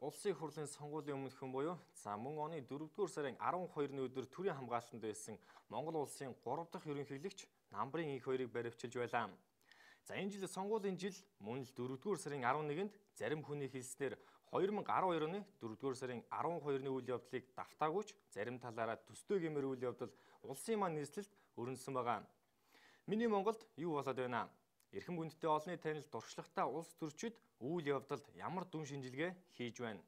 улсын их хурлын сонгуулийн өмнөх хүн буюу мөн оны 4-р сарын 12-ны өдөр төрийн хамгаалтанд байсан Монгол улсын 3 дахь ерөнхийлөгч Намбарын их хоёрыг баривчилж байлаа. За энэ жил сонгуулийн жил мөн л 4-р сарын 11-нд зарим хүний хэлснээр 2012 оны 4-р сарын 12-ны үйл явдлыг давтаагүйч зарим талаараа төстэй гэмээр үйл явдал улсын маань нийслэлд өрнөсөн байгаа. Миний Монголд юу болоод байна? Эрхэм гүнттэй олонний танил дуршлагтай улс төрчид үйл явдалд ямар дүн шинжилгээ хийж байна?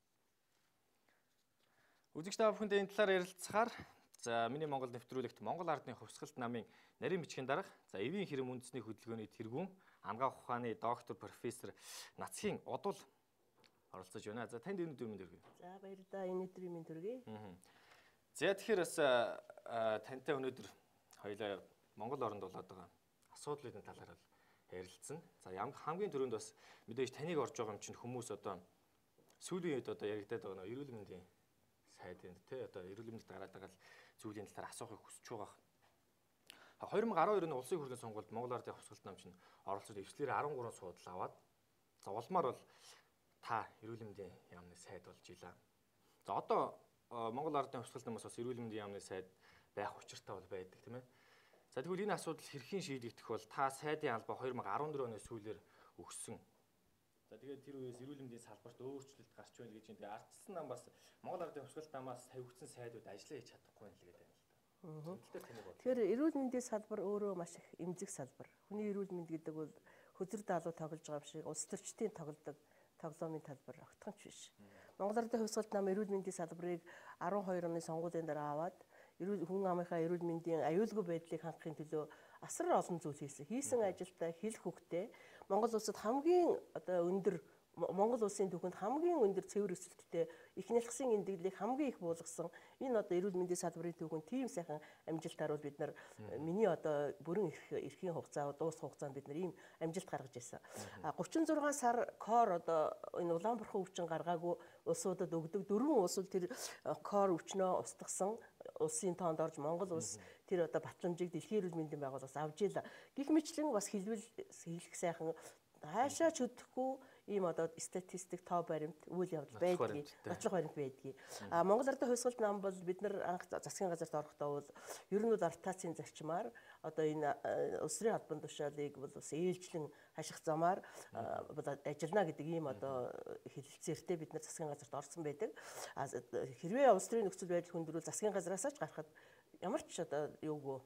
Үзэгч та бүхэнд энэ талаар ярилцахаар миний Монгол нэвтрүүлэгт Монгол ардны хувьсгалт намын нарийн бичгийн дарга эвийн хэрэм үндэсний хөдөлгөөний тэргүүн ангаах ухааны доктор профессор Нацхийн Одул оролцож байна. За танд энэ өдрийн мэнд хүргэе. За баярлалаа, энэ өдрийн мэнд хүргэе. За тэгэхээр бас тантай өнөөдөр хоёулаа Монгол оронд болоод байгаа асуудлын талаар ярилцсан. За хамгийн түрүүнд бас мэдээж таныг орж байгаа юм чинь хүмүүс одоо сүүлийн үед одоо яригадаад байгаа эрүүл мэндийн сайдын одоо эрүүл мэндийг дараад байгаа зүйлийн талаар асуухыг хүсэж байгаа. 2012 оны улсын хурлын сонгуульд Монгол ардын хувьсгалт нам чинь оролцож эвслэр 13 суудлаа аваад за улмаар бол та эрүүл мэндийн яамны сайд болж илаа. За одоо Монгол ардын хувьсгалт намаас бас эрүүл мэндийн яамны сайд байх учиртай бол байдаг тийм ээ. За тэгвэл энэ асуудал хэрхэн шийдэгдэх бол та сайдын албаа 2014 оны сүүлээр өгсөн. За тэгээд тэр үеэс эрүүл мэндийн салбарт өөрчлөлт гарч байна гэж энэ ардчилсан нам бас Монгол ардын хувьсгалт намаас тавигдсан сайдууд ажиллаа хийж чадахгүй юм л гэдэг юм л да. Тэгэхээр эрүүл мэндийн салбар өөрөө маш их эмзэг салбар. Хүний эрүүл мэнд гэдэг бол хөзөр даалуу тоглож байгаа шиг улс төрчдийн тоглодог тоглоомын талбар огтхонч биш. Монгол ардын хувьсгалт нам эрүүл мэндийн салбарыг 12 оны сонгуулийн дараа аваад хүн амынхаа эрүүл мэндийн аюулгүй байдлыг хангахын төлөө асар олон зүйл хийсэн. Хийсэн ажилдаа хил хөвгтэй Монгол улсад хамгийн одоо өндөр Монгол улсын түүхэнд хамгийн өндөр цэвэр өсөлттэй их нялхсын эндэгдлийг хамгийн их буулгасан энэ одоо эрүүл мэндийн салбарын түүхэнд тийм сайхан амжилтаар бол бид нар миний одоо бүрэн эрхийн хугацаа дуусах хугацаанд бид нар ийм амжилт гаргаж ирсэн. 36 сар кор одоо энэ Улаанбархан өвчин гаргаагүй улсуудад өгдөг 4 улс тэр кор өвчнөө устгасан улсын тоонд орж Монгол улс тэр одоо батламжийг дэлхийн эрүүл мэндийн байгууллагаас авж ийлээ. Гэх мэтлэн бас хэлэх сайхан хаашаа ч хөдөхгүй ийм одоо статистик тоо баримт үйл явдал байдгийг, нотлох баримт байдгийг. Монгол ардын хувьсгалт нам бол бид нар анх засгийн газарт орохдоо бол ер нь бол артацийн зарчмаар одоо энэ улс төрийн албан тушаалыг бол бас ээлжлэн хаших замаар ажиллана гэдэг ийм одоо хэлэлцээртэй бид нар засгийн газарт орсон байдаг. Хэрвээ улс төрийн нөхцөл байдал хүндрүүл засгийн газараас ч гарахад ямар ч одоо юугүй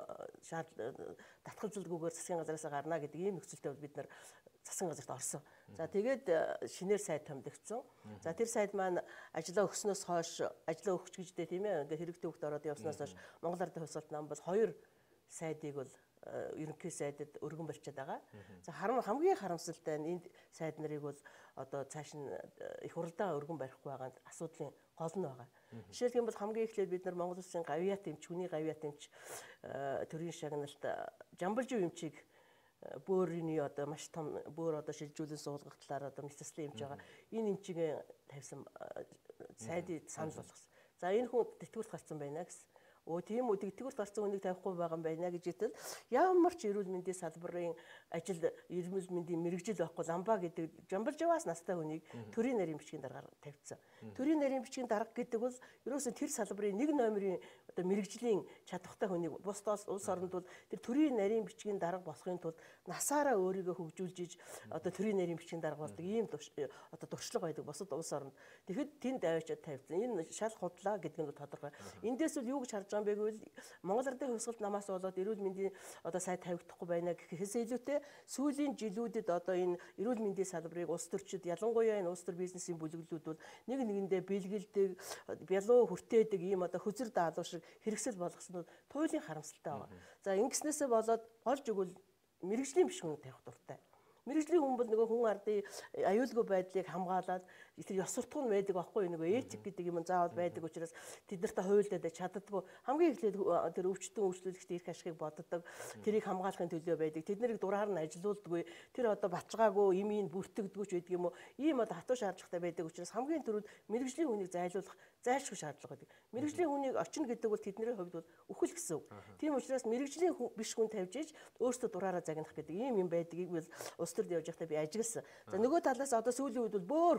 татгалзалгүйгээр засгийн газараас гарна гэдэг ийм нөхцөлтэй бол бид нар засгийн газарт орсон. За тэгээд шинээр сайд томилогдсон. За тэр сайд маань ажиллаа өгснөөс хойш ажиллаа өгч гэждээ тийм ээ. Ингээ хэрэгтэй хөвгт ороод явснаас хойш Монгол ардын хувьсгалт нам бол 2 сайдыг бол ерөнхий сайдад өргөн барьчаад байгаа. За хамгийн харамсалтай нь энэ сайд нарыг бол одоо цааш нь их хурлаа өргөн барихгүй байгаа асуудлын гол нь байгаа. Жишээлх юм бол хамгийн эхлээд бид нар Монгол улсын гавьяат эмч, хүний гавьяат эмч төрийн шагналт Жамбалжив эмчийг бөөрийн одоо маш том бөөр одоо шилжүүлэн суулгах талаар одоо мэдсэлтэй эмч байгаа. Энэ эмчийг тавьсан сайдыг санал болгосон. За энэ хүн тэтгүрт гарсан байна гэсэн. Тийм үү тэтгүрт гарсан хүнийг тавихгүй байгаа юм байна гэж хэлтэл ямар ч эрүүл мэндийн салбарын ажил эрүүл мэндийн мэрэгжил байхгүй ламбаа гэдэг Жамбалживаас настай хүнийг төрийн нарийн бичгийн даргаар тавьчихсан. Төрийн нарийн бичгийн дарга гэдэг бол ерөөсөө тэр салбарын 1 номерын одоо мэрэгжлийн чадвартай хүнийг бус улс оронд бол тэр төрийн нарийн бичгийн дарга болохын тулд насаараа өөрийгөө хөгжүүлж одоо төрийн нарийн бичгийн дарга болдог ийм одоо туршлага байдаг бусад улс оронд. Тэгэхэд тэнд аваачаад тавьсан. Энэ шал худлаа гэдэг нь бол тодорхой. Эндээс бол юу гэж харж байгаа юм бэ гэвэл Монгол ардын хувьсгалт намаас болоод эрүүл мэндийн одоо сайд тавигдахгүй байна гэхээс илүүтэй сүүлийн жилүүдэд одоо энэ эрүүл мэндийн салбарыг улс төрчид ялангуяа энэ улс төр бизнесийн бүлэглүүд бол нэг нэгэндээ бэлгэлдэг, бялуу хүртээдэг ийм одоо хөзөр даалуу шиг хэрэгсэл болгосон нь туйлын харамсалтай байна. За ингэснээсээ болоод олж өгвөл мэрэгжлийн биш хүн тавих дуртай. Мэргэжлийн хүн бол нөгөө хүн ардын аюулгүй байдлыг хамгаалаад тэр ёс суртахуун байдаг байхгүй нөгөө этик гэдэг юм заавал байдаг учраас тэднэртэй хуйлдаад чаддаггүй хамгийн эхлээд тэр өвчтөн үйлчлүүлэгчдийн эрх ашигыг боддог тэрийг хамгаалахын төлөө байдаг тэднийг дураар нь ажилуулдаггүй тэр одоо батчгаагүй имийн бүртгэдэггүй ч байдаг юм уу ийм одоо хатуу шаардлагатай байдаг учраас хамгийн түрүүнд мэргэжлийн хүнийг зайлуулах зайлшгүй шаардлага байдаг. Мэргэжлийн хүнийг очно гэдэг бол тэдний хувьд бол үхэл гэсэн үг. Тийм учраас мэргэжлийн биш хүн тавьж иж өөртөө дураараа загнах гэдэг ийм юм байдгийг бол улс төрд явж байхдаа би ажигласан. За нөгөө талаас одоо сүүлийн үед бол бөөр хүн байхгүй.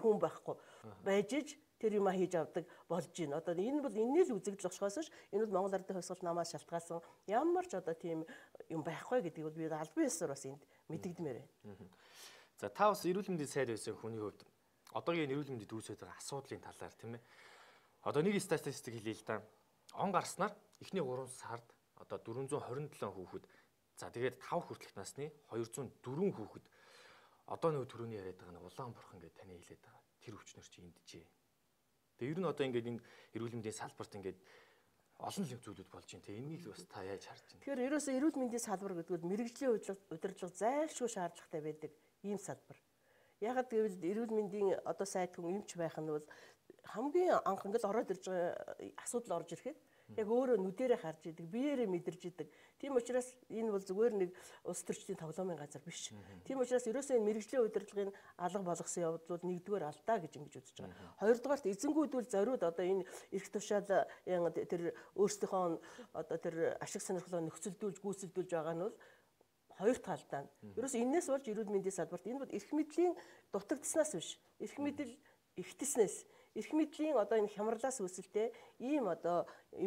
байхгүй. Байж иж тэр юм хийж авдаг болж байна. Одоо энэ бол энэний л үзэгдэл болохоос ш энэ бол Монгол Ардын хувьсгал намаас шалтгаалсан ямар ч одоо тийм юм байхгүй гэдгийг бол би албан ёсоор бас энд мэдэгдмээр байна. За та бас эрүүл мэндийн сайд байсан хүний хувьд одоогийн эрүүл мэндэд үүсэж байгаа асуудлын талаар тийм ээ. Одоо нэг статистик хэлье л да. Он гарснаар эхний 3 сард одоо 427 хүүхэд за тэгээд 5 хүртэлх насны 204 хүүхэд одоо нэг түрүүний яриад байгаа нэг улаан бурхан гэж таны хэлээд байгаа. Тэр өвчнөр чи энджээ. Тэгээ ер нь одоо ингээд энэ эрүүл мэндийн салбарт ингээд олон л зүйлүүд болж байна. Тэгээ энийг бас та яаж харж байна? Тэгэхээр ерөөсөө эрүүл мэндийн салбар гэдэг нь мэрэгжлийн удирдлага зайлшгүй шаардлагатай байдаг ийм салбар. Ягаад гэвэл эрүүл мэндийн одоо сайд хүн эмч байх нь бол хамгийн анх ингээд ороод ирж байгаа асуудал орж ирэхэд яг өөрөө нүдэрээ харж идэг, биеэрээ мэдэрж идэг. Тийм учраас энэ бол зүгээр нэг улс төрчдийн тоглоомын газар биш. Тийм учраас ерөөсөө энэ мэрэгжлийн удирдлагын алга болгосон явдлууд нэгдүгээр алдаа гэж ингэж үзэж байгаа. Хоёрдугаарт эзэнгүүдүүл зориуд одоо энэ эрх тушаал тэр өөрсдийнхөө одоо тэр ашиг сонирхлоо нөхцөлдүүлж, гүйцэлдүүлж байгаа нь бол хоёр талдаа. Ерөөс энэс болж эрүүл мэндийн салбарт энэ бол эрх мэдлийн дутагдсанаас биш. Эрх мэдэл ихтэснээс эрх мэдлийн одоо энэ хямралаас үүсэлтэй ийм одоо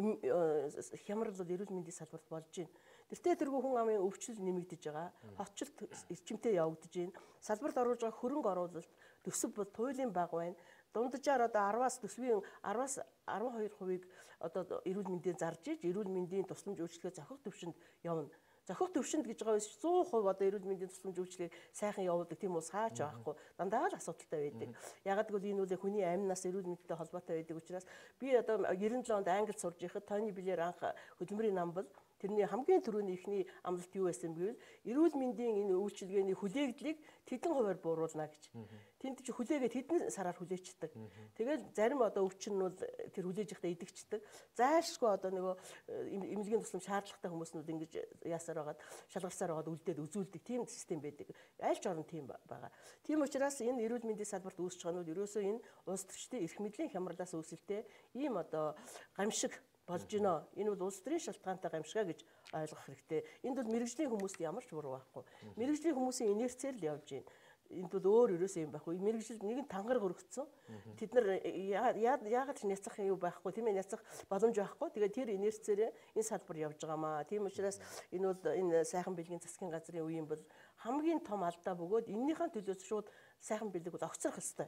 хямрал бол эрүүл мэндийн салбарт болж байна. Тэртээ тэргүй хүн амын өвчлөл нэмэгдэж байгаа. Хотчлт эрчимтэй явагдаж байна. Салбарт оруулж байгаа хөрөнгө оруулалт төсөв бол туйлын бага байна. Дунджаар одоо 10-аас төсвийн 10-аас 12% одоо эрүүл мэндийн зарж иж эрүүл мэндийн тусламж үйлчлэгээ зохих төвшөнд явна. Зохих төвшөнд гэж байгаа 100% одоо эрүүл мэндийн тусламж үйлчлэгийг сайхан явуулдаг тийм ус хаач байхгүй дандаа л асуудалтай байдаг. Ягаад гэвэл энэ үл хүний амнаас эрүүл мэндтэй холбоотой байдаг учраас би одоо 97 онд Англид сурж байхад Тони Блэр анх хөдөлмөрийн нам бол тэрний хамгийн түрүүний ихний амлалт юу байсан бэ гэвэл эрүүл мэндийн энэ үйлчилгээний хүлээгдлийг тэдэн хувиар бууруулна гэж. Тэнд чи хүлээгээд хэдэн сараар хүлээчдэг. Тэгээд зарим одоо өвчин нь бол тэр хүлээж ихтэй идэгчдэг. Зайлшгүй одоо нөгөө эмнэлгийн туслам шаардлагатай хүмүүснүүд ингэж яасаар байгаад шалгарсаар байгаад үлдээд үзүүлдэг тийм систем байдаг. Аль ч орнд тийм байгаа. Тийм учраас энэ эрүүл мэндийн салбарт үүсэж байгаа нь ерөөсөө энэ улс төрчдийн эрх мэдлийн хямралаас үүсэлтэй ийм одоо гамшиг болж байна. Энэ бол улс төрийн шалтгаантай гамшгаа гэж ойлгох хэрэгтэй. Энд бол мэрэгжлийн хүмүүст ямар ч буруу байхгүй. Мэрэгжлийн хүмүүсийн инерцээр л явж байна. Энд бол өөр ерөөсөө юм байхгүй. Мэрэгжил нэгэн тангар хөргөцсөн. Тэд нар яагаад ч няцах юм байхгүй тийм ээ няцах боломж байхгүй. Тэгээд тэр инерцээр энэ салбар явж байгаамаа. Тийм учраас энэ бол энэ сайхан бэлгийн засгийн газрын үеийн бол хамгийн том алдаа бөгөөд эннийхэн төлөөс шууд сайхан бэлэг бол огцрох ёстой.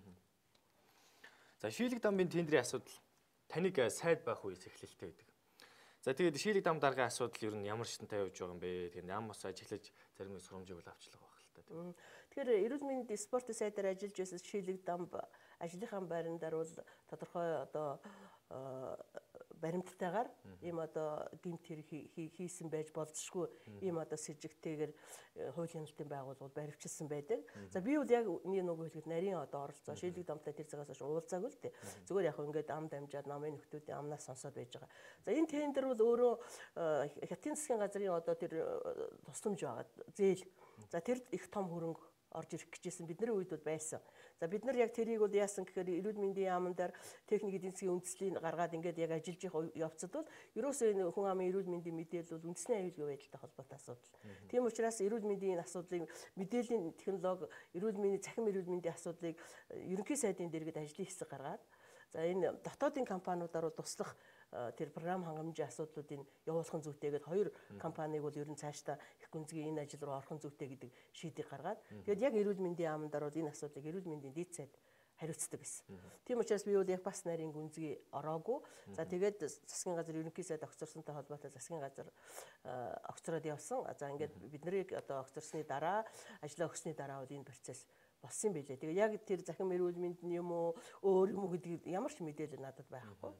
За шийлэг дамбын тендерийн асуудал таныг сайд байх үеэс эхлэлтэй байдаг. За тэгээд шийлэг дам даргын асуудал ер нь ямар шатантай явж байгаа юм бэ? Тэгээд ямар бас ажиглаж зарим нэг сурамжийг бол авчлага байх л та. Тэгэхээр эрүүл мэндийн спортын сайдаар ажиллаж байсан шийлэг дамб ажлынхаа байрандар бол тодорхой одоо баримттайгаар ийм одоо гэмт хэрэг хийсэн байж болзошгүй ийм одоо с ิจ гтэйгээр хуулийн хяналтын байгууллагууд баривчилсан байдаг. За би бол яг энэ нэг хэлгээд нарийн одоо оролцоо шийлэг дамтай тэр цагаас хойш уулзаагүй л дээ. Зүгээр яг ингээд ам дамжаад намын нөхдүүдийн амнаас сонсоод байж байгаа. За энэ тендер бол өөрөө хятадын засгийн газрын одоо тэр тусламж байгаа зээл. За тэр их том хөрөнгө орж ирэх гэжсэн бидний үед бол байсан. За бид нар яг тэрийг бол яасан гэхээр эрүүл мэндийн яамн дээр техник эдийн засгийн үндэслийг гаргаад ингээд яг ажиллаж явах явцад бол ерөөсөө энэ хүн амын эрүүл мэндийн мэдээлэл бол үндэсний аюулгүй байдалтай холбоотой асуудал. Тийм учраас эрүүл мэндийн асуудлыг мэдээллийн технологи, эрүүл мэндийн цахим эрүүл мэндийн асуудлыг ерөнхий сайдын дэргэд ажлын хэсэг гаргаад за энэ дотоодын компаниудаар туслах тэр програм хангамжийн асуудлуудыг явуулахын зүйтэйгээд хоёр компаниг бол ер нь цаашдаа их гүнзгий энэ ажил руу орохын зүйтэй гэдэг шийдийг гаргаад тэгээд яг эрүүл мэндийн яамнаар бол энэ асуудлыг эрүүл мэндийн дэд сайд хариуцдаг гэсэн. Тийм учраас би бол яг бас нарийн гүнзгий ороогүй. За тэгээд засгийн газар ерөнхий сайд огцорсонтой холбоотой засгийн газар огцроод явсан. За ингээд бид нарыг одоо огцорсны дараа ажиллаа өгсөний дараа бол энэ процесс болсон юм билээ. Тэгээд яг тэр захим эрүүл мэндийн юм уу өөр юм уу гэдэг ямар ч мэдээлэл надад байхгүй.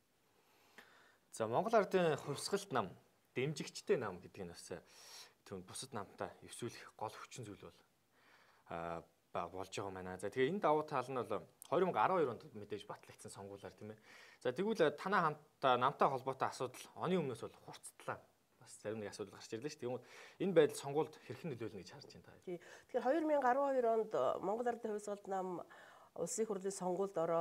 За Монгол Ардын хувьсгалт нам, дэмжигчтэй нам гэдэг нь бас түүнд бусад намтай эвсүүлэх гол хүчин зүйл бол болж байгаа юм байна. За тэгээ энэ давуу тал нь бол 2012 онд мэдээж батлагдсан сонгуулиар тийм ээ. За тэгвэл танаа хамтаа намтай холбоотой асуудал оны өмнөөс бол хурцтлаа. Бас зарим нэг асуудал гарч ирлээ шүү. Тэгвэл энэ байдал сонгуульд хэрхэн нөлөөлнө гэж харж байна та. Тэгэхээр 2012 онд Монгол Ардын хувьсгалт нам улсын хурлын сонгуульд ороод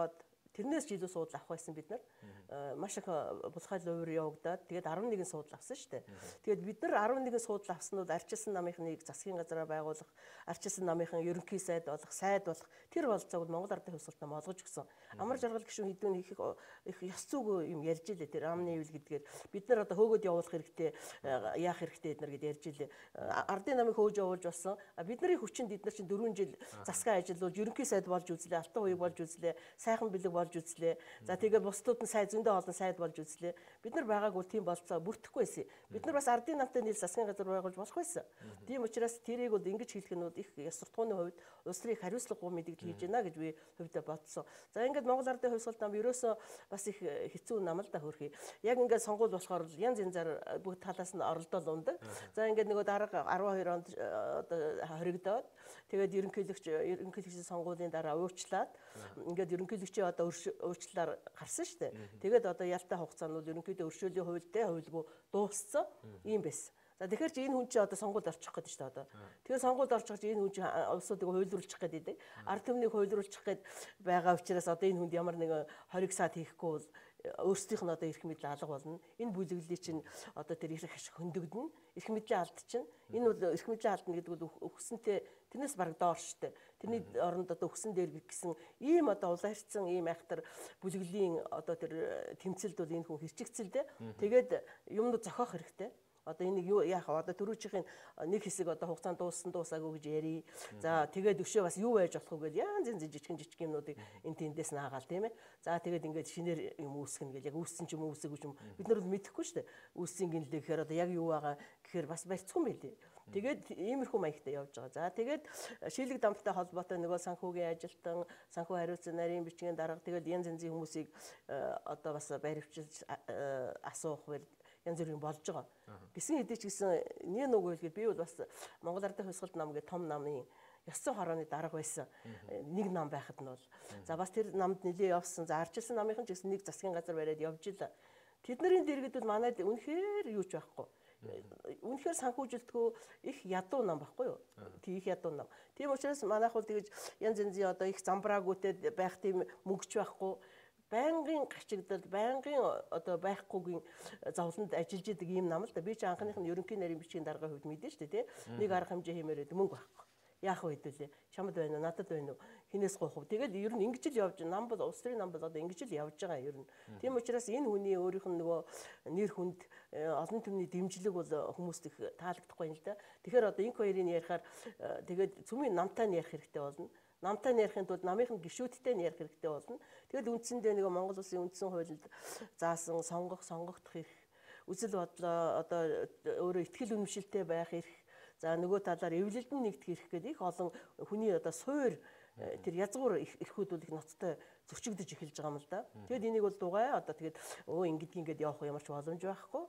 тэрнээс ч илүү суудал авах байсан бид нар. Маш их булхайл уур явагдаад тэгээд 11 суудал авсан шүү дээ. Тэгээд бид нар 11 суудал авснууд арчилсан намынхныг засгийн газараа байгуулах, арчилсан намынхан ерөнхий сайд болох тэр болцоог Монгол Ардын хувьсгалт нам олгож өгсөн. Амар жаргал гишүүн хэдүүн их ёс зүг юм ярьж илээ тэр амны үйл гэдгээр бид нар одоо хөөгд явуулах хэрэгтэй, яах хэрэгтэй эднэр гэд ярьж илээ. Ардын намыг хөөж явуулж болсон. Бидний хүчинд бид нар чинь 4 жил засгаа ажиллуулж ерөнхий сайд болж үзлээ, алтан хуйг болж үзлээ, сайхан бэлэг болж үзлээ. За тэгээд бусдууд нь сайд зөндөө олон сайд болж үзлээ. Бид нар байгаагүй тийм болцоо бүрдэхгүй байсан. Бид нар бас ардын намтай нийл засгийн газар байгуулж болох байсан. Тийм учраас тэрийг бол ингэж хэлэх нь их ёс суртахууны хувьд улс төрийн хариуцлагагүй мэдэгдэл хийж байна гэж би хувьдаа бодсон. За ингээд Монгол Ардын хувьсгалт нам ерөөсөө бас их хэцүү нам л да хөрхий. Яг ингээд сонгуул болохоор янз янзаар бүх талаас нь оролдол ундаг. За ингээд нөгөө дарга 12 онд одоо хоригдоод тэгээд ерөнхийлөгчийн сонгуулийн дараа уучлаад ингээд ерөнхийлөгчийн одоо уучлалаар гарсан шүү дээ. Тэгээд одоо ялтай хугацаанд ерөнхийдөө өршөөлийн хуультай хуульгүй дууссан юм байсан. За тэгэхээр чи энэ хүн чинь одоо сонгуульд орчих гэдэг шүү дээ одоо. Тэгэхээр сонгуульд орчих чинь энэ хүн чинь улсуудыг хуйлруулчих гэдэг. Ард түмнийг хуйлруулчих гээд байгаа учраас одоо энэ хүнд ямар нэгэн хориг саад хийхгүй бол өөрсдийнх нь одоо эрх мэдэл алга болно. Энэ бүлэглэлийг чинь одоо тэр их ашиг хөндөгдөн. Эрх мэдлийн алд чинь энэ бол эрх мэдлийн алдна гэдэг бол өгсөнтэй тэрнээс бараг доор шүү дээ. Тэрний оронд одоо өгсөн дээр гэсэн ийм одоо улаан хэрцэн ийм айхтар бүлэглэлийн одоо тэр тэмцэлд бол энэ хүн хэрчигцэлдэ. Тэгээд юмнууд зохиох хэрэгтэй. Одоо энийг юу яах вэ? Одоо төрүүчийн нэг хэсэг одоо хугацаанд дуусаагүй гэж ярий. За тэгээд өшөө бас юу байж болох вэ гэж янз жижиг юмнуудыг энэ тэндээс наагаал тийм ээ. За тэгээд ингээд шинээр юм үүсгэнэ гэж яг үүссэн ч юм уу үүсээгүй ч юм бид нар бол мэдэхгүй шүү дээ. Үүссэн гинлээ гэхээр одоо яг юу байгаа гэхээр бас барьцгүй юм байлээ. Тэгээд иймэрхүү маягтай явж байгаа. За тэгээд шилэг дамптай холбоотой нөгөө санхүүгийн ажилтан, санхүү хариуцсан нарийн бичгийн дарга тэгээд янз янзын хүмүүсийг одоо бас баривчилж асуух байл янз бүрийн болж байгаа. Гисэн хэдий ч гэсэн нэг үг хэлгээд би бол бас Монгол Ардын хувьсгалт нам гэх том намын ёсцон хорооны дарга байсан. Нэг нам байхад нь бол за бас тэр намд нэлээ явсан. За арчилсан намынхан ч гэсэн нэг засгийн газар бариад явж ила. Тэдний дэргэдүүд манайд үнэхээр юуч байхгүй. Үнэхээр санхүүжилтгүй их ядуу нам байхгүй юу? Тийм их ядуу нам. Тийм учраас манайх бол тэгэж янз янзын одоо их замбраагүйтэй байх тийм мөнгөч байхгүй. Байнгын гачигдал, байнгын одоо байхгүйгийн зовлонд ажиллаж идэг ийм нам л да. Би ч анхных нь ерөнхий нарийн бичгийн даргын хувьд мэдэн шүү дээ, тий. Нэг арга хэмжээ хэмээрээд мөнгө байхгүй. Яах вэ хэдүүлээ? Чамд байна уу? Надад байна уу? Хинээс гоох вэ? Тэгээд ер нь ингэж л явж нам бол улс төрийн нам бол одоо ингэж л явж байгаа ер нь. Тийм учраас энэ хүний өөрийнх нь нөгөө нэр хүнд олон түмний дэмжлэг бол хүмүүст их таалагдахгүй юм л да. Тэгэхээр одоо инх хоёрын ярихаар тэгээд цөмийн намтай нь ярих хэрэгтэй болно. Намтай нэрхийн тулд намынхын гишүүдтэй нэрх хэрэгтэй болно. Тэгэл үндсэндээ нэг Монгол улсын үндсэн хуулинд заасан сонгогдох эрх, үзэл бодлоо одоо өөрөө ихтгэл үнэмшилтэй байх эрх, за нөгөө талаар эвлэлд нь нэгдэх эрх гэдэг их олон хүний одоо суур тэр язгуур эрхүүд бол их ноцтой зөрчигдөж эхэлж байгаа юм л да. Тэгэд энийг бол дугай одоо тэгээд ингэдэг явах ямар ч боломж байхгүй.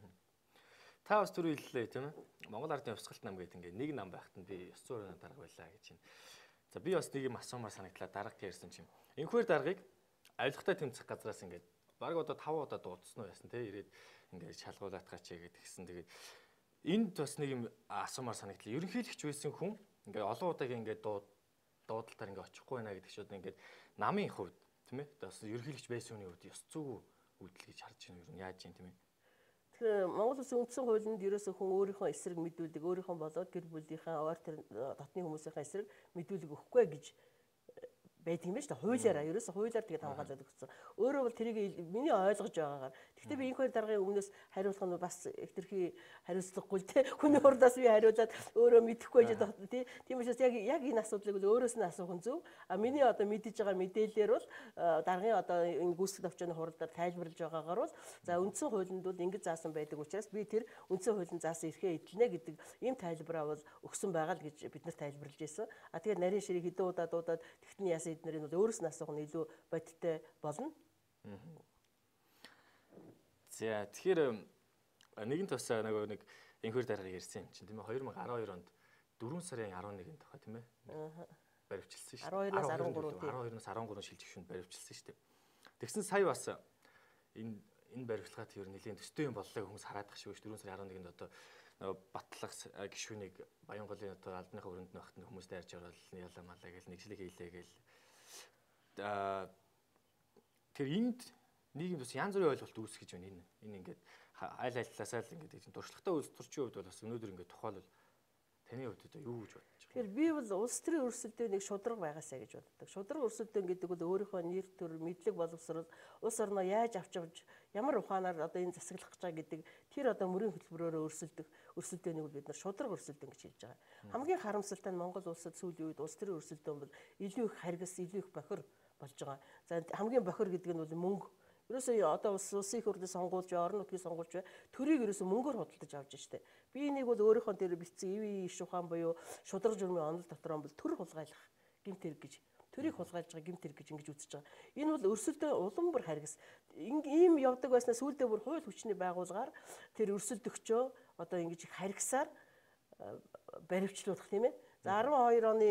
Та бас түрүү хэллээ тийм ээ. Монгол Ардын хувьсгалт нам гэдэг ингээд нэг нам байхад нь би ёс зүйн дарга байлаа гэж байна. За би бас нэг юм асуумаар санагдлаа дарга ярьсан чинь. Энэхүүр даргыг авилгатай тэмцэх газраас ингээд баг одоо 5 удаа дуудсан уу яасан те ирээд ингээд шалгуулаад гачээ гэдэг гисэн. Тэгээд энд бас нэг юм асуумаар санагдлаа. Ерөнхийлөгч байсан хүн ингээд олон удаагийн ингээд дуудалтаар ингээд очихгүй байна гэдэг шууд ингээд намын хувьд тийм ээ. Бас ерөнхийлөгч байсан хүний хувьд ёс зүйн үйлдэл гэж харж байна. Ер нь яаж юм тийм ээ. Тэгэхээр Монгол Улсын үндсэн хуулинд ерөөсөө хүн өөрийнхөө эсрэг мэдүүлэг, өөрийнхөө болоод гэр бүлийнхээ ойр дотны хүмүүсийнхээ эсрэг мэдүүлэг өгөхгүй гэж байдаг юм байна шүү дээ. Хуулиараа ерөөсөө хуулиар тэгээд хамгаалаад өгсөн. Өөрөө бол тэрийг миний ойлгож байгаагаар. Гэхдээ би энэ хоёр даргын өмнөөс хариулах нь бас ихтерхий хариуцлагагүй л те. Хүний хурдаас би хариулаад өөрөө мэдэхгүй байж байгаа тий. Тийм учраас яг энэ асуудлыг бол өөрөөс нь асуух нь зөв. А миний одоо мэдэж байгаа мэдээлэлээр бол даргын одоо энэ гүйцэтгэх төвчөөний хурдаар тайлбарлаж байгаагаар бол за үндсэн хуулинд бол ингэж заасан байдаг учраас би тэр үндсэн хуулийн заасан эрхээ эдэлнэ гэдэг ийм тайлбараа бол өгсөн байгаа л гэж бид нар тайлбарлаж байсан. А тэгээд нарийн ширийг хэдэн удаа дуудаад тэгтний яасан эднэрийн бол өөрөөс нь асуух нь илүү бодиттой болно. За тэгэхээр нэгэн тусаа нэг энхэр дарга ярьсан юм чинь тийм ээ 2012 онд 4 сарын 11-нд тохой тийм ээ. Баривчилсан шүү дээ. 12-наас 13 шилжигчэнд баривчилсан шүү дээ. Тэгсэн сая бас энэ баривчлагад ер нь нэлийн төстэй юм боллоо хүмүүс хараад тах шүү. 4 сарын 11-нд одоо батлах гишүүнийг Баянголын одоо албаныхаа өрөөнд нөхт хүмүүс дайрж орол ялаа малаа гэл нэгжлэг хийлээ гэл Тэгэхээр энд нийгэмд бас янз бүрийн ойлголт үүсгэж байна энэ. Энэ ингээд айл айлтлаасаа л ингээд дуршлагатай үйлдвэрчийн хувьд бол бас өнөөдөр ингээд тухайлбал таны хувьд одоо юу гэж бодож байна? Тэгэхээр би бол улс төрийн өрсөлдөөн нэг шудраг байгаасаа гэж боддог. Шудраг өрсөлдөөн гэдэг бол өөрийнхөө нэр төр, мэдлэг боловсрол, улс орноо яаж авч явж ямар ухаанаар одоо энэ засаглах гэж байгаа гэдэг тэр одоо мөрийн хөтөлбөрөөр өрсөлдөөнийг бол бид нар шудраг өрсөлдөөн гэж хэлж байгаа. Хамгийн харамсалтай нь Монгол улсад сүүлийн үед улс төрийн өрсөлдөөн бол илүү их харгас, илүү их бохир болж байгаа. За хамгийн бохир гэдэг нь бол мөнгө. Ерөөсөө одоо улсын их хурлыг сонгуулж, орон нутгийг сонгуулж төрийг ерөөсөө мөнгөөр худалдаж авч штэ. Би энийг бол өөрийнхөө дээр битсэн ив иш ухаан буюу шудраг журмын онол дотор бол төр хулгайлах гэмт хэрэг гэж төрийг хулгайлж байгаа гэмт хэрэг гэж ингэж үзэж байгаа. Энэ бол өрсөлдөө улам бүр харгас. Ийм явдаг байснаа сүүлдээ бүр хууль хүчний байгууллагаар тэр өрсөлдөгчөө одоо ингэж харгасаар баривчлуулах тийм ээ. За 12 оны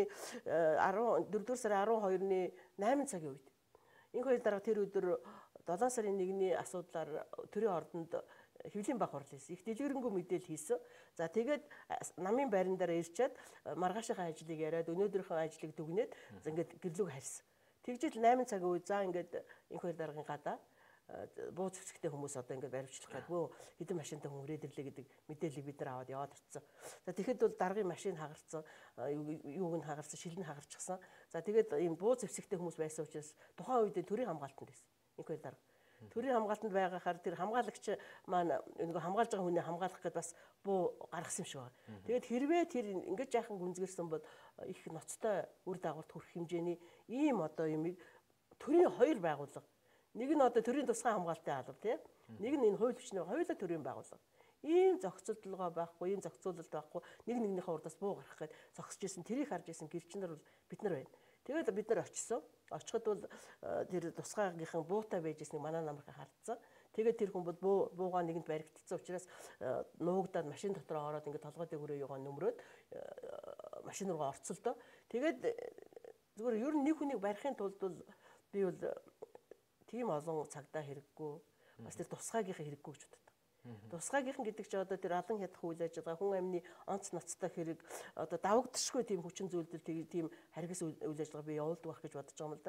14 сарын 12-ны 8 цагийн үед энэ хоёр дараа тэр өдөр 7 сарын 1-ний асуудлаар төрийн ордонд хэвлэлийн баг хурлаа хийсэн. Их дэлгэрэнгүй мэдээлэл хийсэн. За тэгээд намын байран дээр ирчээд маргаашийнхаа ажлыг яриад өнөөдрийнхөө ажлыг дүгнээд ингээд гэрлүүг харьсан. Тэгжэл 8 цагийн үед за ингээд энэ хоёр даргын гадаа буу зэвсэгтэй хүмүүс одоо ингээд баримтлах гэдгөө хэдэн машинтай хүн ирээд ирлээ гэдэг мэдээллийг бид нар аваад яваад ирсэн. За тэгэхэд бол даргын машин хагарсан, юуг нь хагарсан, шил нь хагарчихсан. За тэгээд ийм буу зэвсэгтэй хүмүүс байсан учраас тухайн үед төрийн хамгаалтанд байсан. Нэг хоёр дарга. Төрийн хамгаалтанд байгахаар тэр хамгаалагч маань нөгөө хамгаалж байгаа хүнийг хамгаалах гэдээ бас буу гаргасан юм шиг байна. Тэгээд хэрвээ тэр ингэж яахан гүнзгэрсэн бол их ноцтой үр дагаварт хүрэх хэмжээний ийм одоо юмыг төрийн хоёр байгууллага. Нэг нь одоо төрийн тусгай хамгаалалтын алба тийм. Нэг нь энэ хууль хүчний хоёулаа төрийн байгууллага. Ийм зохицолтолгоо байхгүй, ийм зохицуулалт байхгүй, нэг нэгнийхээ урдаас буу гарах гээд зогсож исэн, тэрийг харж исэн гэрчнэр бол бид нар байна. Тэгээд бид нар очсон. Очиход бол тэр тусгайгийнхан буутай байж ирснийг манай намрыг хардсан. Тэгээд тэр хүн бол буугаа нэгэнд баригдсан учраас нуугдаад машин дотор ороод ингээд толгойд хүрээ юугаа нөмрөөд машин руугаа орцолдоо. Тэгээд зүгээр ер нь нэг хүнийг барихын тулд бол би бол тийм олон цагдаа хэрэггүй. Бас тэр тусгайгийнхаа хэрэггүй гэж боддог. Тусгайгийнхан гэдэг чинь одоо тэр алан хядах үйл ажиллагаа, хүн амны онц ноцтой хэрэг одоо давагдшгүй тийм хүчин зүйлдэл тийм харгас үйл ажиллагаа би явуулдаг байх гэж бодож байгаа юм л да.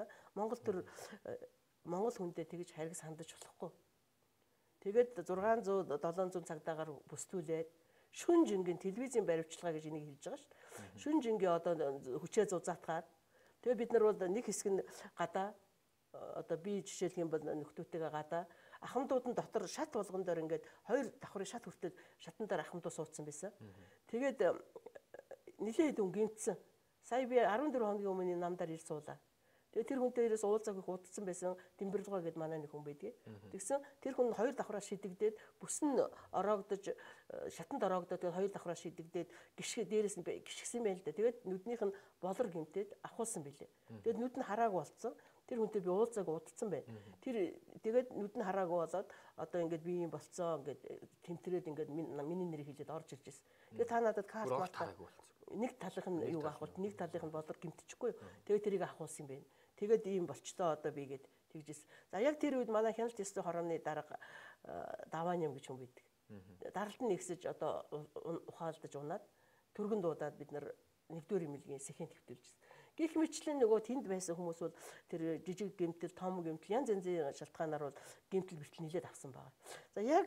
Монгол хүндээ тэгж харгас хандаж болохгүй. Тэгээд 600 700 цагдаагаар бүсдүүлээд шүн жингийн телевизийн баримтчилгаа гэж энийг хэлж байгаа шүү дээ. Шүн жингийн одоо хүчээ зузаатгаад тэгээд бид нар бол нэг хэсэг нь гадаа одоо би жишээлх юм бол нөхдөөтэйгээ гадаа ахмадууд нь дотор шат болгон дээр ингээд хоёр давхрын шат хүртэл шатан дээр ахмадууд суудсан байсан. Тэгээд нилээд хүн гинтсэн. Сая би 14 хоногийн өмнө намдаар ир суулаа. Тэгээд тэр хүнтэй ирээс уулзааг их удацсан байсан. Дэмбэрлугаа гэд манай нэг хүн байдгийг. Тэгсэн тэр хүн хоёр давхраа шидэгдээд бүс нь ороогдож шатанд ороогдоод тэгээд хоёр давхраа шидэгдээд гიშгэ дээрээс нь гიშгсэн байл л да. Тэгээд нүднийх нь болор гимтээд ахуулсан билээ. Тэгээд нүд нь хараагүй болцсон. Тэр хүнтэй би уулзааг удацсан байна. Тэр тэгээд нүд нь хараагүй болоод одоо ингээд би юм болцоо ингээд тэмтрээд ингээд миний нэрийг хэлээд орж ирж байсан. Тэгээд та надад карт хараагүй болцсон. Нэг талынх нь юуг авахд нэг талынх нь болор гимтчихгүй. Тэгээд тэрийг авахулсан юм байна. Тэгээд ийм болчтой одоо бигээд тэгжсэн. За яг тэр үед манай хяналт ёсны хорооны дарга даваан юм гэж хүн байдаг. Даралт нь нэгсэж одоо ухаалдаж унаад түргэн дуудаад бид нар нэгдүгээр эмнэлгийн сэхийн төвтөлжсэн. Гэх мэтлэн нөгөө тэнд байсан хүмүүс бол тэр жижиг гэмтэл, том гэмтэл янз янзын шалтгаанаар бол гэмтэл бэртэл нилээд авсан байгаа. За яг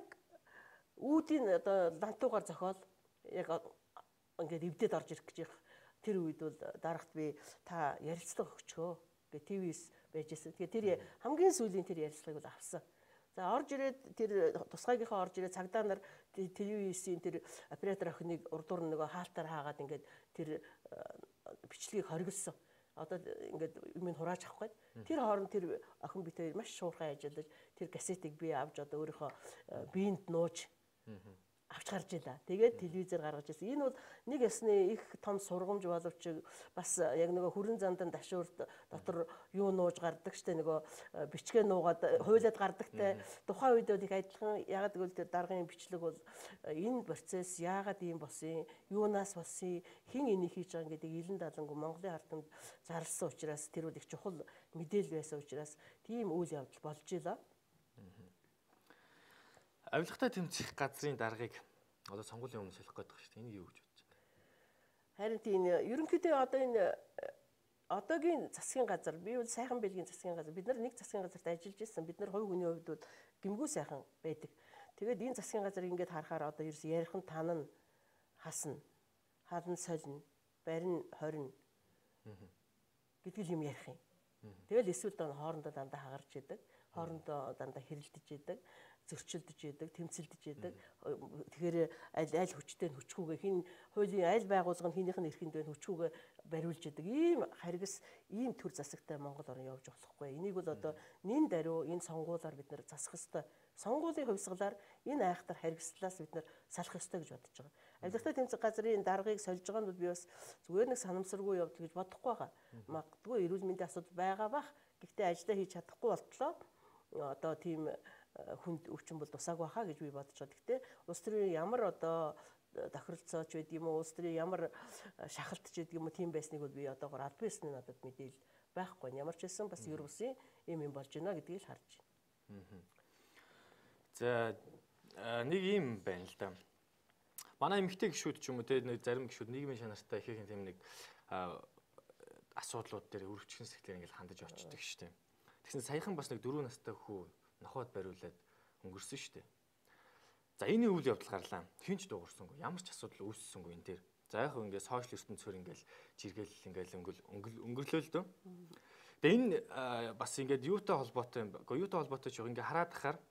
үүдийн одоо лантуугаар зохиол яг ингээд эвдээд орж ирэх гэж тэр үед бол дарагт би та ярилцлага өгчөө гэ ТV-с байжсэн. Тэгээ тэр хамгийн сүүлийн тэр ярилцлагыг бол авсан. За орж ирээд тэр тусгайгийнхаа орж ирээд цагдаа нар ТV-ийн тэр оператор охиныг урдуур нөгөө хаалтаар хаагаад ингээд тэр бичлэгийг хориглосон. Одоо ингээд юм хурааж авах гээд тэр хооронд тэр охин бит хоёр маш шуурхай ажиллаж тэр кассетыг би авч одоо өөрийнхөө биеинд нууж авч гарч илаа. Тэгээд телевизээр гаргаж ирсэн. Энэ бол нэг ясны их том сургамж боловч бас яг нөгөө хүрэн зандан дашуурт дотор юу нууж гардаг штэ нөгөө бичгээ нуугаад хуйлаад гардагтай. Тухайн үед бол их адилхан ягаад гэвэл тэр даргын бичлэг бол энэ процесс яагаад ийм болсон, юунаас болсон, хэн энийг хийж байгаа гэдэг илэн далангу Монголын хартанд зарласан учраас тэр бол их чухал мэдээлэл байсан учраас тийм үйл явдал болж илаа. Авилгатай тэмцэх газрын даргаыг одоо сонгуулийн өмнө солих гээд байгаа шүү дээ. Энэ юу гэж бодож байна? Харин тийм ерөнхийдөө одоо энэ одоогийн засгийн газар би бол сайхан бэлгийн засгийн газар бид нар нэг засгийн газарт ажиллаж ирсэн. Бид нар хувь хүний хувьд бол гэмгүй сайхан байдаг. Тэгээд энэ засгийн газар ингээд харахаар одоо ерөөс ярихан танан хасна, халан солино, барин хорин гэдэг юм ярих юм. Тэгэл эсвэл хоорондоо дандаа хагарч идэг, хоорондоо дандаа хэрэлдэж идэг, зөрчилдөж идэг, тэмцэлдэж идэг. Тэгэхээр аль хүчтэй нь хүчгүйгээ хин хуулийн аль байгууллага нь хинийх нь эрхэнд байна хүчгүйгээ бариулж идэг. Ийм харгас, ийм төр засагтай Монгол орн явж болохгүй. Энийг бол одоо нин даруй энэ сонгуулиар бид нэр засах ёстой. Сонгуулийн хувьсгалаар энэ айхтар харгислаас бид нэр салах ёстой гэж бодож байгаа. Авилгатай тэмцэх газрын даргыг сольж байгаа нь бол би бас зүгээр нэг санамсаргүй явдал гэж бодохгүй байгаа. Магадгүй эрүүл мэндийн асуудал байгаа бах. Гэхдээ ажиллаа хийж чадахгүй болтлоо. Одоо тийм хүнд өвчин бол тусаагүй хаа гэж би бодож байгаа. Гэхдээ улс төрийн ямар одоо тохиролцооч байд юм уу, улс төрийн ямар шахалтч байд юм уу тийм байсныг бол би одоогоор аль биесний надад мэдээл байхгүй. Ямар ч байсан бас ер бусын юм болж байна гэдгийг л харж байна. За нэг юм байна л да. Манай эмэгтэй гишүүд ч юм уу те зарим гишүүд нийгмийн чанартай их тийм нэг асуудлууд дээр өрөвчгөн сэтгэлээр ингээл хандаж очдөг штеп. Тэгсэн саяхан бас нэг 4 настай хүү нохоод бариулаад өнгөрсөн штеп. За энэ үйл явдал гарлаа. Хинч дуугарсангүй. Ямар ч асуудал үүссэнгүй энэ дээр. За яг ингээд сошиал ертөнцөөр ингээл жиргэл ингээл өнгөрлөө л дөө. Тэгээ энэ бас ингээд юутай холбоотой юм бэ? Юутай холбоотой ч ингээд хараад тахаар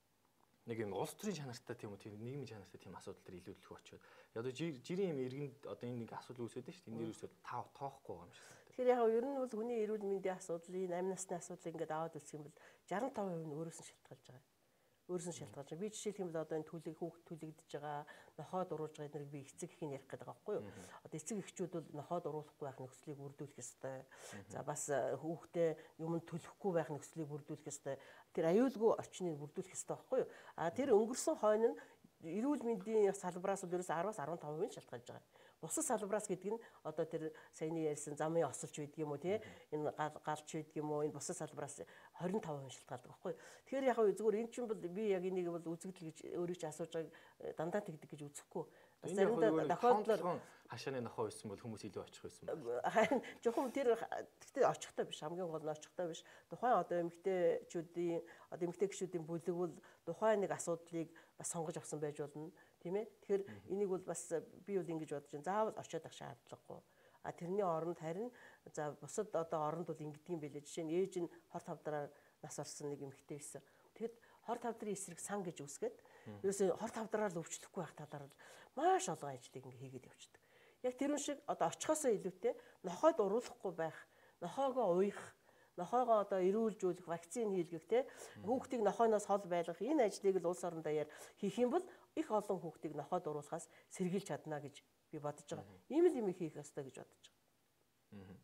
нэг юм улс төрийн чанартай тийм үү тийм нийгмийн чанартай тийм асуудал төр илүүдэлгүй очиод одоо жирийн юм иргэнд одоо энэ нэг асуудал үүсээд шүү дээ. Энэ дээрээс тоохгүй байгаа юм шиг байна. Тэгэхээр яг ер нь бол хүний эрүүл мэндийн асуудлыг, амь насны асуудлыг ингээд аваад үзэх юм бол 65% нь өөрөөс нь шалтгаалж байгаа. Өөрөөс нь шалтгаалж байгаа. Би жишээлх юм бол одоо энэ түүлэг хүүхд түлэгдэж байгаа, нохоод уруулж байгаа эднэрийг би эцэг эхийн ярих гэдэг байгаа байхгүй юу? Одоо эцэг эхчүүд бол нохоод уруулахгүй байх нөхцөлийг бүрдүүлэх ёстой. За бас хүүхдээ юм төлөхгүй байх нөхцөлийг бүрдүүлэх ёстой. Тэр аюулгүй орчныг бүрдүүлэх ёстой байхгүй юу? А тэр өнгөрсөн хойно нь эрүүл мэндийн салбараас бол ерөөс 10-аас 15% шалтгаалж байгаа. Бусад салбараас гэдэг нь одоо тэр саяны ярьсан замын осолч байдаг юм уу тий энэ галч байдаг юм уу энэ бусад салбараас 25% шалтгаалдаг байхгүй. Тэгэхээр яг зүгээр эн чинь бол би яг энийг бол үзэгдэл гэж өөрөө ч асууж байгааг дандаа тэгдэг гэж үзэхгүй. Бас заримдаа тохиолдлоор хашааны нохоо байсан бол хүмүүс илүү очих байсан байна. Харин жоохон тэр гэхдээ очихтой биш хамгийн гол нь очихтой биш. Тухайн одоо эмэгтэйчүүдийн одоо эмэгтэй гишүүдийн бүлэг бол тухайн нэг асуудлыг бас сонгож авсан байж болно. Тийм ээ. Тэгэхээр энийг бол бас би бол ингэж бодож байна. Заавал очиод ах шаардлагагүй. А тэрний оронд харин за бусад одоо оронд бол ингэдэг юм байлээ. Жишээ нь ээж нь хор тавдраар нас орсон нэг эмэгтэй байсан. Тэгэхэд хор тавдрын эсрэг сан гэж үсгээд ерөөсөө хор тавдраар л өвчлөхгүй байх талаар маш олон ажлыг ингээ хийгээд явчихдаг. Яг тэрүүн шиг одоо очихоосоо илүүтэй нохойд уруулахгүй байх, нохоогоо уйх, нохоогоо одоо эрүүлжүүлэх, вакцин хийлгэх те хүүхдийг нохойноос хол байлгах энэ ажлыг л улс орон даяар хийх юм бол их олон хүүхдийг нохойд уруулахаас сэргийлж чадна гэж би бодож байгаа. Ийм л юм хийх ёстой гэж бодож байгаа.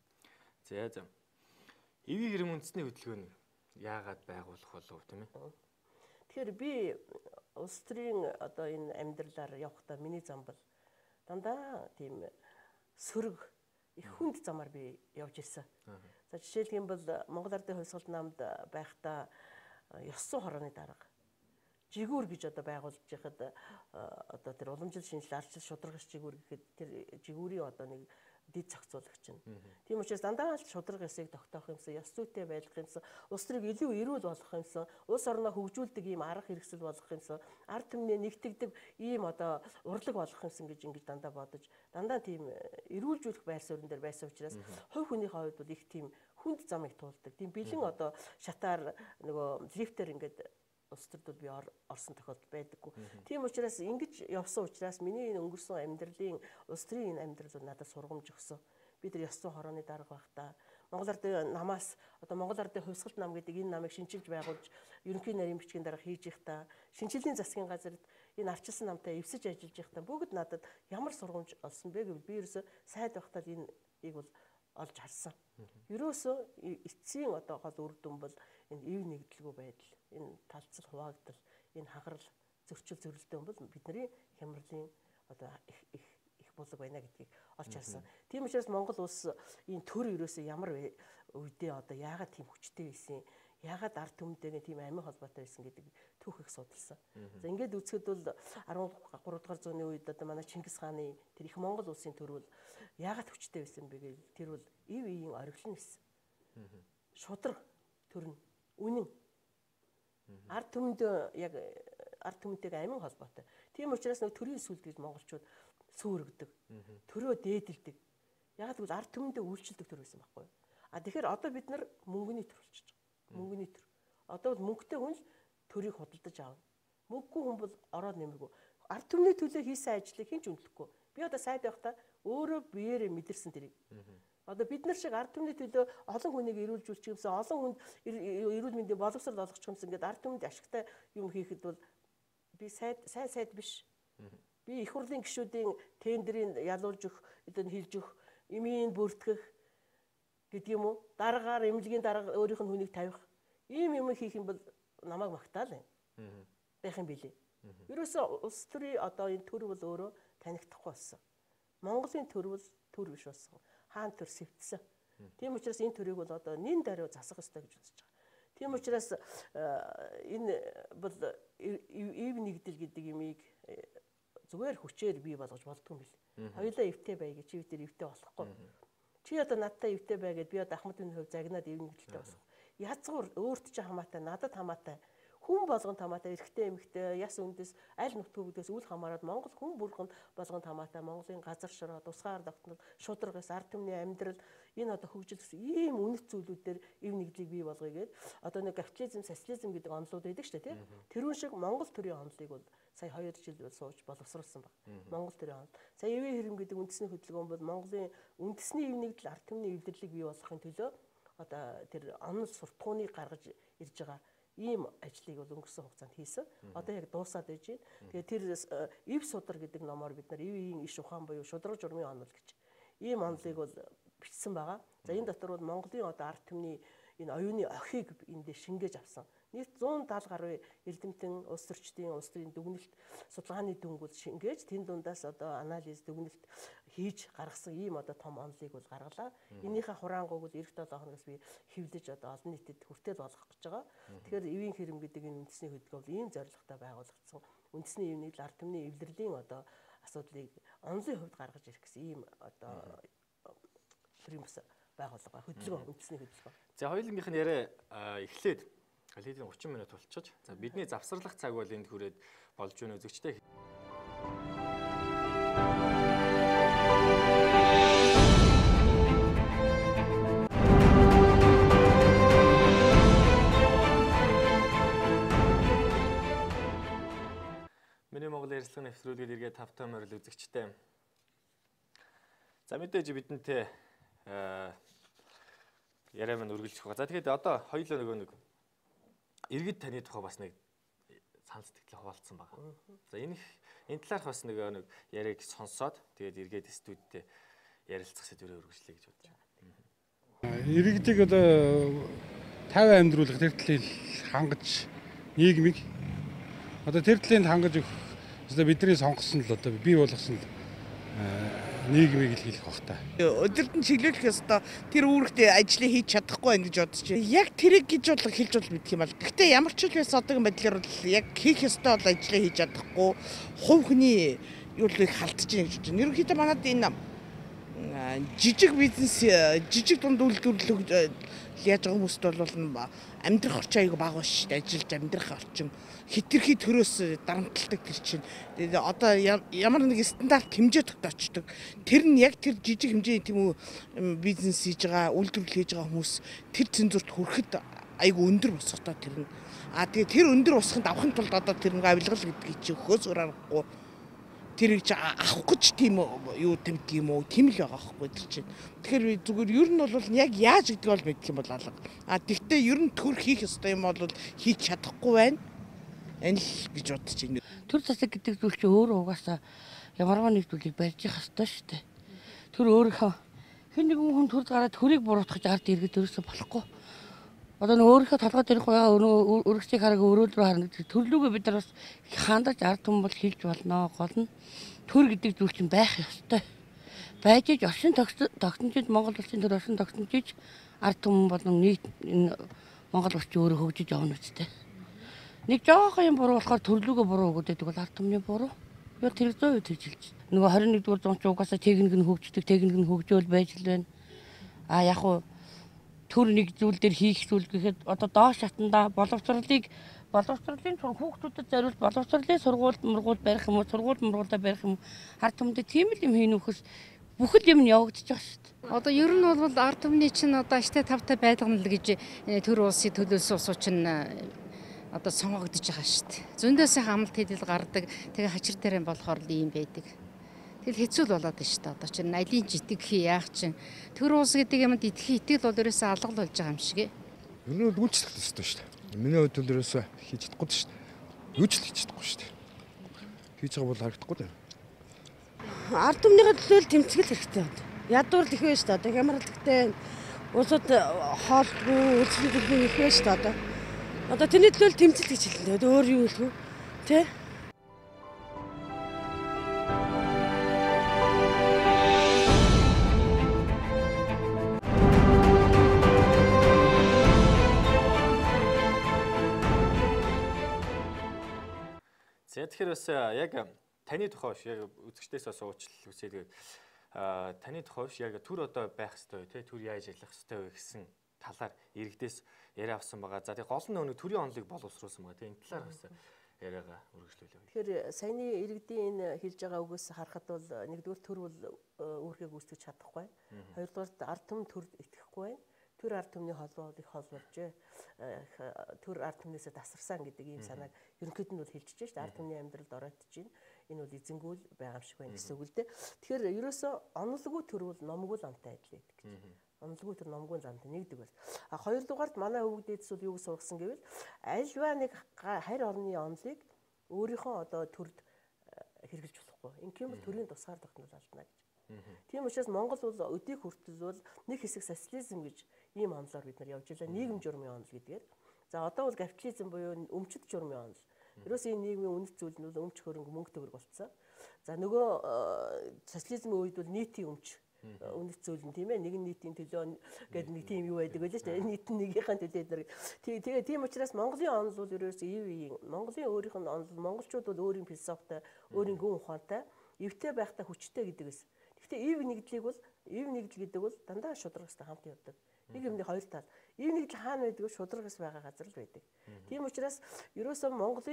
За. Эвийн гэрэм үндэсний хөтөлбөр нь яагаад байгуулах болов тийм ээ? Тэгэхээр би улс төрийн одоо энэ амьдралаар явахдаа миний зам бол дандаа тийм сөрөг их хүнд замаар би явж ирсэн. За жишээлх юм бол Монгол Ардын хувьсгалт намд байхдаа ёс зүйн хорооны дарга жигүүр гэж одоо байгуулж байхад одоо тэр уламжлал шинжлэл ардчил шударгач жигүүр гэхэд тэр жигүүрийн одоо нэг дид зохицуулагч нь. Тийм учраас дандаа л шударга ёсыг тогтоох юмсан, ёс зүйтэй байлгах юмсан, улс төрийг илүү эрүүл болгох юмсан, улс орноо хөгжүүлдэг ийм арга хэрэгсэл болгох юмсан, ард түмнээ нэгтгэдэг ийм одоо урлаг болгох юмсан гэж ингэж дандаа бодож, дандаа тийм эрүүлжүүлэх байр суурин дээр байсан учраас хувь хүнийхээ хувьд бол их тийм хүнд замыг туулдаг. Тийм бэлэн одоо шатаар нөгөө лифтээр ингээд улс төрд бол би орсон тохиолдол байдаггүй. Тийм учраас ингэж явсан учраас миний энэ өнгөрсөн амьдралын улс төрийн энэ амьдрал бол надад сургамж өгсөн. Би тэр ёс зүйн хорооны дарга байхдаа Монгол Ардын намаас одоо Монгол Ардын хувьсгалт нам гэдэг энэ намыг шинжилж байгуулж ерөнхий нарийн бичгийн дарга хийж байхдаа шинжилгээний засгийн газарт энэ арчилсан намтай эвсэж ажиллаж байхдаа бүгд надад ямар сургамж олсон бэ гэвэл би ерөөсөө сайд байхдаа энийг бол олж харсан. Ерөөсөө эцсийн одоо гол үр дүн бол энэ ив нэгдэлгүй байдал, энэ талцал хуваагдал, энэ хагарал зөрчил зөрөлтөө бол бидний хямралын одоо их булаг байна гэдгийг олж харсан. Тийм учраас Монгол улс энэ төр ерөөсөө ямар үедээ одоо яагаад тийм хүчтэй байсан, ягаад ард түмэнтэйгээ тийм амин холбоотой байсан гэдэг түүх их судалсан. За ингээд үзэхэд бол 13 дугаар зууны үед одоо манай Чингис хааны тэр их Монгол улсын төрөл ягаад хүчтэй байсан бэ гэвэл тэр бол ив ивийн ориглон гэсэн. Шудраг төрн үнэн ард түмэнд яг ард түмэнтэйгээ амин холбоотой. Тийм учраас нэг төрийн сүлд гэж монголчууд сүрэгдэг. Төрөө дээдэлдэг. Ягаад гэвэл ард түмэндээ үйлчлдэг төр байсан байхгүй юу? Тэгэхээр одоо бид нар мөнгөний төр болчихж байгаа. Мөнгөний төр. Одоо бол мөнгөтэй хүн л төрийг худалдаж аавна. Мөнгөгүй хүн бол ороод нэмэргүй. Ард түмний төлөө хийсэн ажлыг хэн ч үнэлэхгүй. Би одоо сайд байхдаа өөрөө биеэрээ мэдэрсэн тэрийг. Одоо бид нар шиг ард түмний төлөө олон хүнийг эрүүлжүүлчих юмсан, олон хүнд эрүүл мэндийн боловсрол олгочих юмсан гэдэг ард түмэнд ашигтай юм хийхэд бол би сайд биш. Би их хурлын гишүүдийн тендерийг ялуулж өгөх, эдэн хилж өгөх, эмийн бүртгэх гэдэг юм уу? Дараагаар эмнэлгийн дараа өөрийнх нь хүнийг тавих. Ийм юм хийх юм бол намайг магтаал байна. Байх юм билий. Ерөөсөө улс төрийн одоо энэ төр бол өөрөө танигдахгүй болсон. Монголын төр бол төр биш болсон. Хаан төр сэвтсэн. Тийм учраас энэ төрийг бол одоо нин даруй засах ёстой гэж үзэж байгаа. Тийм учраас энэ бол ив нэгдэл гэдэг юмыг зүгээр хүчээр бий болгож болдгүй юм бил. Хоёулаа эвтэй бай гэж чи бид эвтэй болохгүй. Чи одоо надтай эвтэй бай гэд би одоо Ахмадын хувь загнаад ив нэгдэлтэй болох. Язгуур өөрт чи хамаатай, надад хамаатай. Хүн болгонд хамаатай, эрэгтэй эмэгтэй, яс үндэс, аль нутгуудаас үл хамааран Монгол хүн бүргэнд болгонд хамаатай, Монголын газар шороо, тусгаар тогтнол, шударгаас ард түмний амьдрал энэ одоо хөгжил гэсэн ийм үнэт зүйлүүдээр ив нэгдлийг бий болгоё гээд одоо нэг капитализм, социализм гэдэг онолууд байдаг шүү дээ, тийм. Тэрүүн шиг Монгол төрийн онолыг бол сая 2 жил сууж боловсруулсан баг. Монгол төрийн онол. Сая Эвэ хэрэм гэдэг үндэсний хөдөлгөөн бол Монголын үндэсний ив нэгдэл ард түмний эвдэрлийг бий болгохын төлөө одоо тэр онол суртахууныг гаргаж ирж байгаа ийм ажлыг бол өнгөрсөн хугацаанд хийсэн. Одоо яг дуусаад байж байна. Тэгээ тэр ив судар гэдэг номоор бид нар ивийн иш ухаан буюу шудраг журмын онол гэж ийм онолыг бол бичсэн байгаа. За энэ дотор бол Монголын одоо ард түмний энэ оюуны охийг энд шингээж авсан. Нийт 170 гаруй эрдэмтэн, улс төрчдийн улс төрийн дүгнэлт судалгааны дүнгууд шингээж тэн дундаас одоо анализ дүгнэлт хийж гаргасан ийм одоо том онолыг бол гаргалаа. Энийхээ хураангуйг бол эх 7 хоногоос би хэвлэж одоо олон нийтэд хүртэл болгох гэж байгаа. Тэгэхээр эвийн хэрэм гэдэг энэ үндэсний хөдөлгөөн бол ийм зорилготой байгуулагдсан. Үндэсний ив нэгдэл ард түмний эвлэрлийн одоо асуудлыг онолын хувьд гаргаж ирэх гэсэн ийм одоо примус байгууллага хөдөлгөөн үндэсний хөдөлгөөн. За хоёулынх нь яриа эхлээд хэдийн 30 минут болчихож. За бидний завсарлах цаг бол энд хүрээд болж байна үзэгчтэй. Миний Монгол ярилцлагын нэвтрүүлгээд эргээд тавтай морил үзэгчтэй. За мэдээж бидэнтэй яриа маань үргэлжлэх байгаа. За тэгээд одоо хоёулаа нөгөө нэг иргэд таны тухай бас нэг санал сэтгэлээ хуваалцсан байгаа. За энэ талаарх бас нэг яриаг сонсоод тэгээд эргээд студидтэй ярилцах сэдвэрээ үргэлжлэе гэж бодож байна. Иргэдэг одоо 50 амьдруулах тэр талыг хангаж нийгмийг одоо тэр талыг хангаж өгөх одоо бидний сонгосон л одоо бий болгосон нийгмийг л хэлэх бах та. Өдөртөн чиглүүлэх ёстой тэр үүрэгтэй ажлыг хийж чадахгүй байх гэж бодож байна. Яг тэрийг гэж бол хэлж бол мэдэх юм бол. Гэхдээ ямар ч л байсан одоогийн байдлаар бол яг хийх ёстой бол ажлыг хийж чадахгүй хувь хүний юулыг халтж байна гэж байна. Ерөнхийдөө манад энэ жижиг бизнес, жижиг дунд үйлдвэрлэл яаж байгаа хүмүүст бол амьдрах орчин аяга бага ба шүү дээ. Ажиллаж амьдрах орчин хитрхи төрөөс дарамтлагдаг тэр чинь. Тэгээд одоо ямар нэг стандарт хэмжээ тогтоочдөг. Тэр нь яг тэр жижиг хэмжээний тийм үү бизнес хийж байгаа, үйлдвэрлэл хийж байгаа хүмүүс тэр цензурт хүрэхэд аяга өндөр босготой тэр нь. Тэгээд тэр өндөр босхонд авахын тулд одоо тэр нэг авилгал гэдгийг чи өгөхөөс өөр аргагүй. Тэрийг чи авах гэж тийм юу тэмдэг юм уу? Тийм л байгаа байхгүй тэр чинь. Тэгэхээр би зүгээр ер нь бол яг яаж гэдгийг бол мэдэх юм бол алга. Тэгтээ ер нь төр хийх ёстой юм бол хийж чадахгүй байна. Энэ л гэж бодож байна. Төр засаг гэдэг зүйл чи өөрөө угаасаа ямарваа нэг зүйлийг барьж явах ёстой шүү дээ. Тэр өөрийнхөө хэн нэгэн хүн төр гараад төрийг буруутгах ард иргэд өрөөсө болохгүй. Одоо нэг өөрийнхөө толгой дээрх байгаа өргөцийг хараг өрөөл рүү харна гэдэг төрлүүгээ бид нар бас хандаж ард түмэн бол хэлж болно. Гол нь төр гэдэг зүйл чинь байх ёстой. Байж иж оршин тогтнолчид Монгол улсын төр оршин тогтнолчид ард түмэн болон нийт Монгол орчин өөрөө хөгжиж явна үстэй. Нэг жоохон юм буруу болохоор төрлөөгөө буруу өгöd байдаг бол ард түмний буруу. Юу тэр 100% тэгж хэлж. Нөгөө 21-р зуунд ч угаасаа техник нь хөгждөг, техник нь хөгжөөл байж л байна. А яг уу төр нэг зүйл дээр хийх зүйл гэхэд одоо доош шатанда боловсролын тур хүүхдүүдэд зориулж боловсролын сургууль барих юм уу, сургуулиудаа барих юм уу, ард түмэд тийм л юм хийнэ үхс бүхэл юм нь явагдаж байгаа шүү дээ. Одоо ер нь бол ард түмний чинь одоо аштай тавтай байлгана л гэж төр улсын төлөөсөн улсууд чинь одоо сонгогдож байгаа шүү дээ. Зөндөө сайхан амлалт хийдэл гардаг. Тэгээ хачир тарийн болохоор л ийм байдаг. Тэгэл хэцүү л болоод байна шүү дээ. Одоо чинь алийг житг хий яах чинь төр улс гэдэг юмд итгэл бол ерөөсөө алгал болж байгаа юм шиг. Ер нь үйлчлэх хэрэгтэй шүү дээ. Миний хувьд бол ерөөсөө хийж чадахгүй шүү дээ. Юу ч хийж чадахгүй шүү дээ. Хийж байгаа бол харагдахгүй дээ. Ард түмнийхээ төлөө тэмцэл хэрэгтэй байна. Ядуур их байна шүү дээ. Одоо хямралтай улсууд хоолгүй үйлчлэл их байна шүү дээ. Одоо тэрний төлөө тэмцэл гэж хэлнэ. Өөр юу хэлэх вэ? Тэ? За тэгэхээр бас яг таны тухай биш яг үзэгчдээс бас уучлал хүсье. Тэгээд таны тухай биш яг төр одоо байх ёстой тий төр яаж ажиллах ёстой вэ гэсэн талаар иргэдээс яриа авсан байгаа. За тэгээд гол нь өнөө төрийн онолыг боловсруулсан байгаа. Тэгээд энэ талаар бас яриагаа үргэлжлүүлээ. Тэгэхээр саяны иргэдийн энэ хэлж байгаа үгээс харахад бол нэгдүгээр төр бол өөрхийг үүсгэж чадахгүй. Хоёрдугаар ард түмэн төр итгэхгүй байна. Төр ард түмний холбоо их хол болжээ. Төр ард түмнээсээ тасарсан гэдэг ийм санааг ерөнхийд нь бол хэлчихэж шүү дээ. Ард түмний амьдралд оройтж байна. Энэ бол эзэнгүүл байгаа юм шиг байна гэсэн үг л дээ. Тэгэхээр ерөөсөө онолгүй төр бол номгүй л амтай адил байдаг гэж. Онолгүй төр номгүй замтай нэгдэг бол. А хоёрдугаарт манай өвөг дээдс бол юу сургасан гэвэл альва нэг харь орны онолыг өөрийнхөө одоо төрд хэрэгжилж болохгүй. Ингээм бол төрийн тусгаар тогтнол алдна гэж. Тийм учраас Монгол бол өдийг хүртэл бол нэг хэсэг социализм гэж ийм онолоор бид нар явж байлаа. Нийгэм журмын онол гэдгээр. За одоо бол капитализм буюу өмчит журмын онол. Ерөөсөө энэ нийгмийн үнэт зүйл нь бол өмч хөрөнгө мөнгө төгрөг болцсон. За нөгөө социализмын үед бол нийтийн өмч үнэт зүйл нь тийм ээ нэгэн нийтийн төлөө гэдэг нэг тийм юу байдаг байлаа шүү дээ. Нийт нь нэгийнхэн төлөө эдэр. Тэгээ тийм учраас Монголын онол бол ерөөсөө ив ивийн Монголын өөрийнх нь онол монголчууд бол өөрийн философитой, өөрийн гүн ухаантай, эвтэй байхдаа хүчтэй гэдэгээс. Гэхдээ ив нэгдэл гэдэг бол дандаа шударгастай хамт явдаг. Нэг юмны хоёр тал. Ив нэгдэл хаана байдаг вэ? Шударгас байгаа газар л байдаг. Тийм учраас ерөөсөө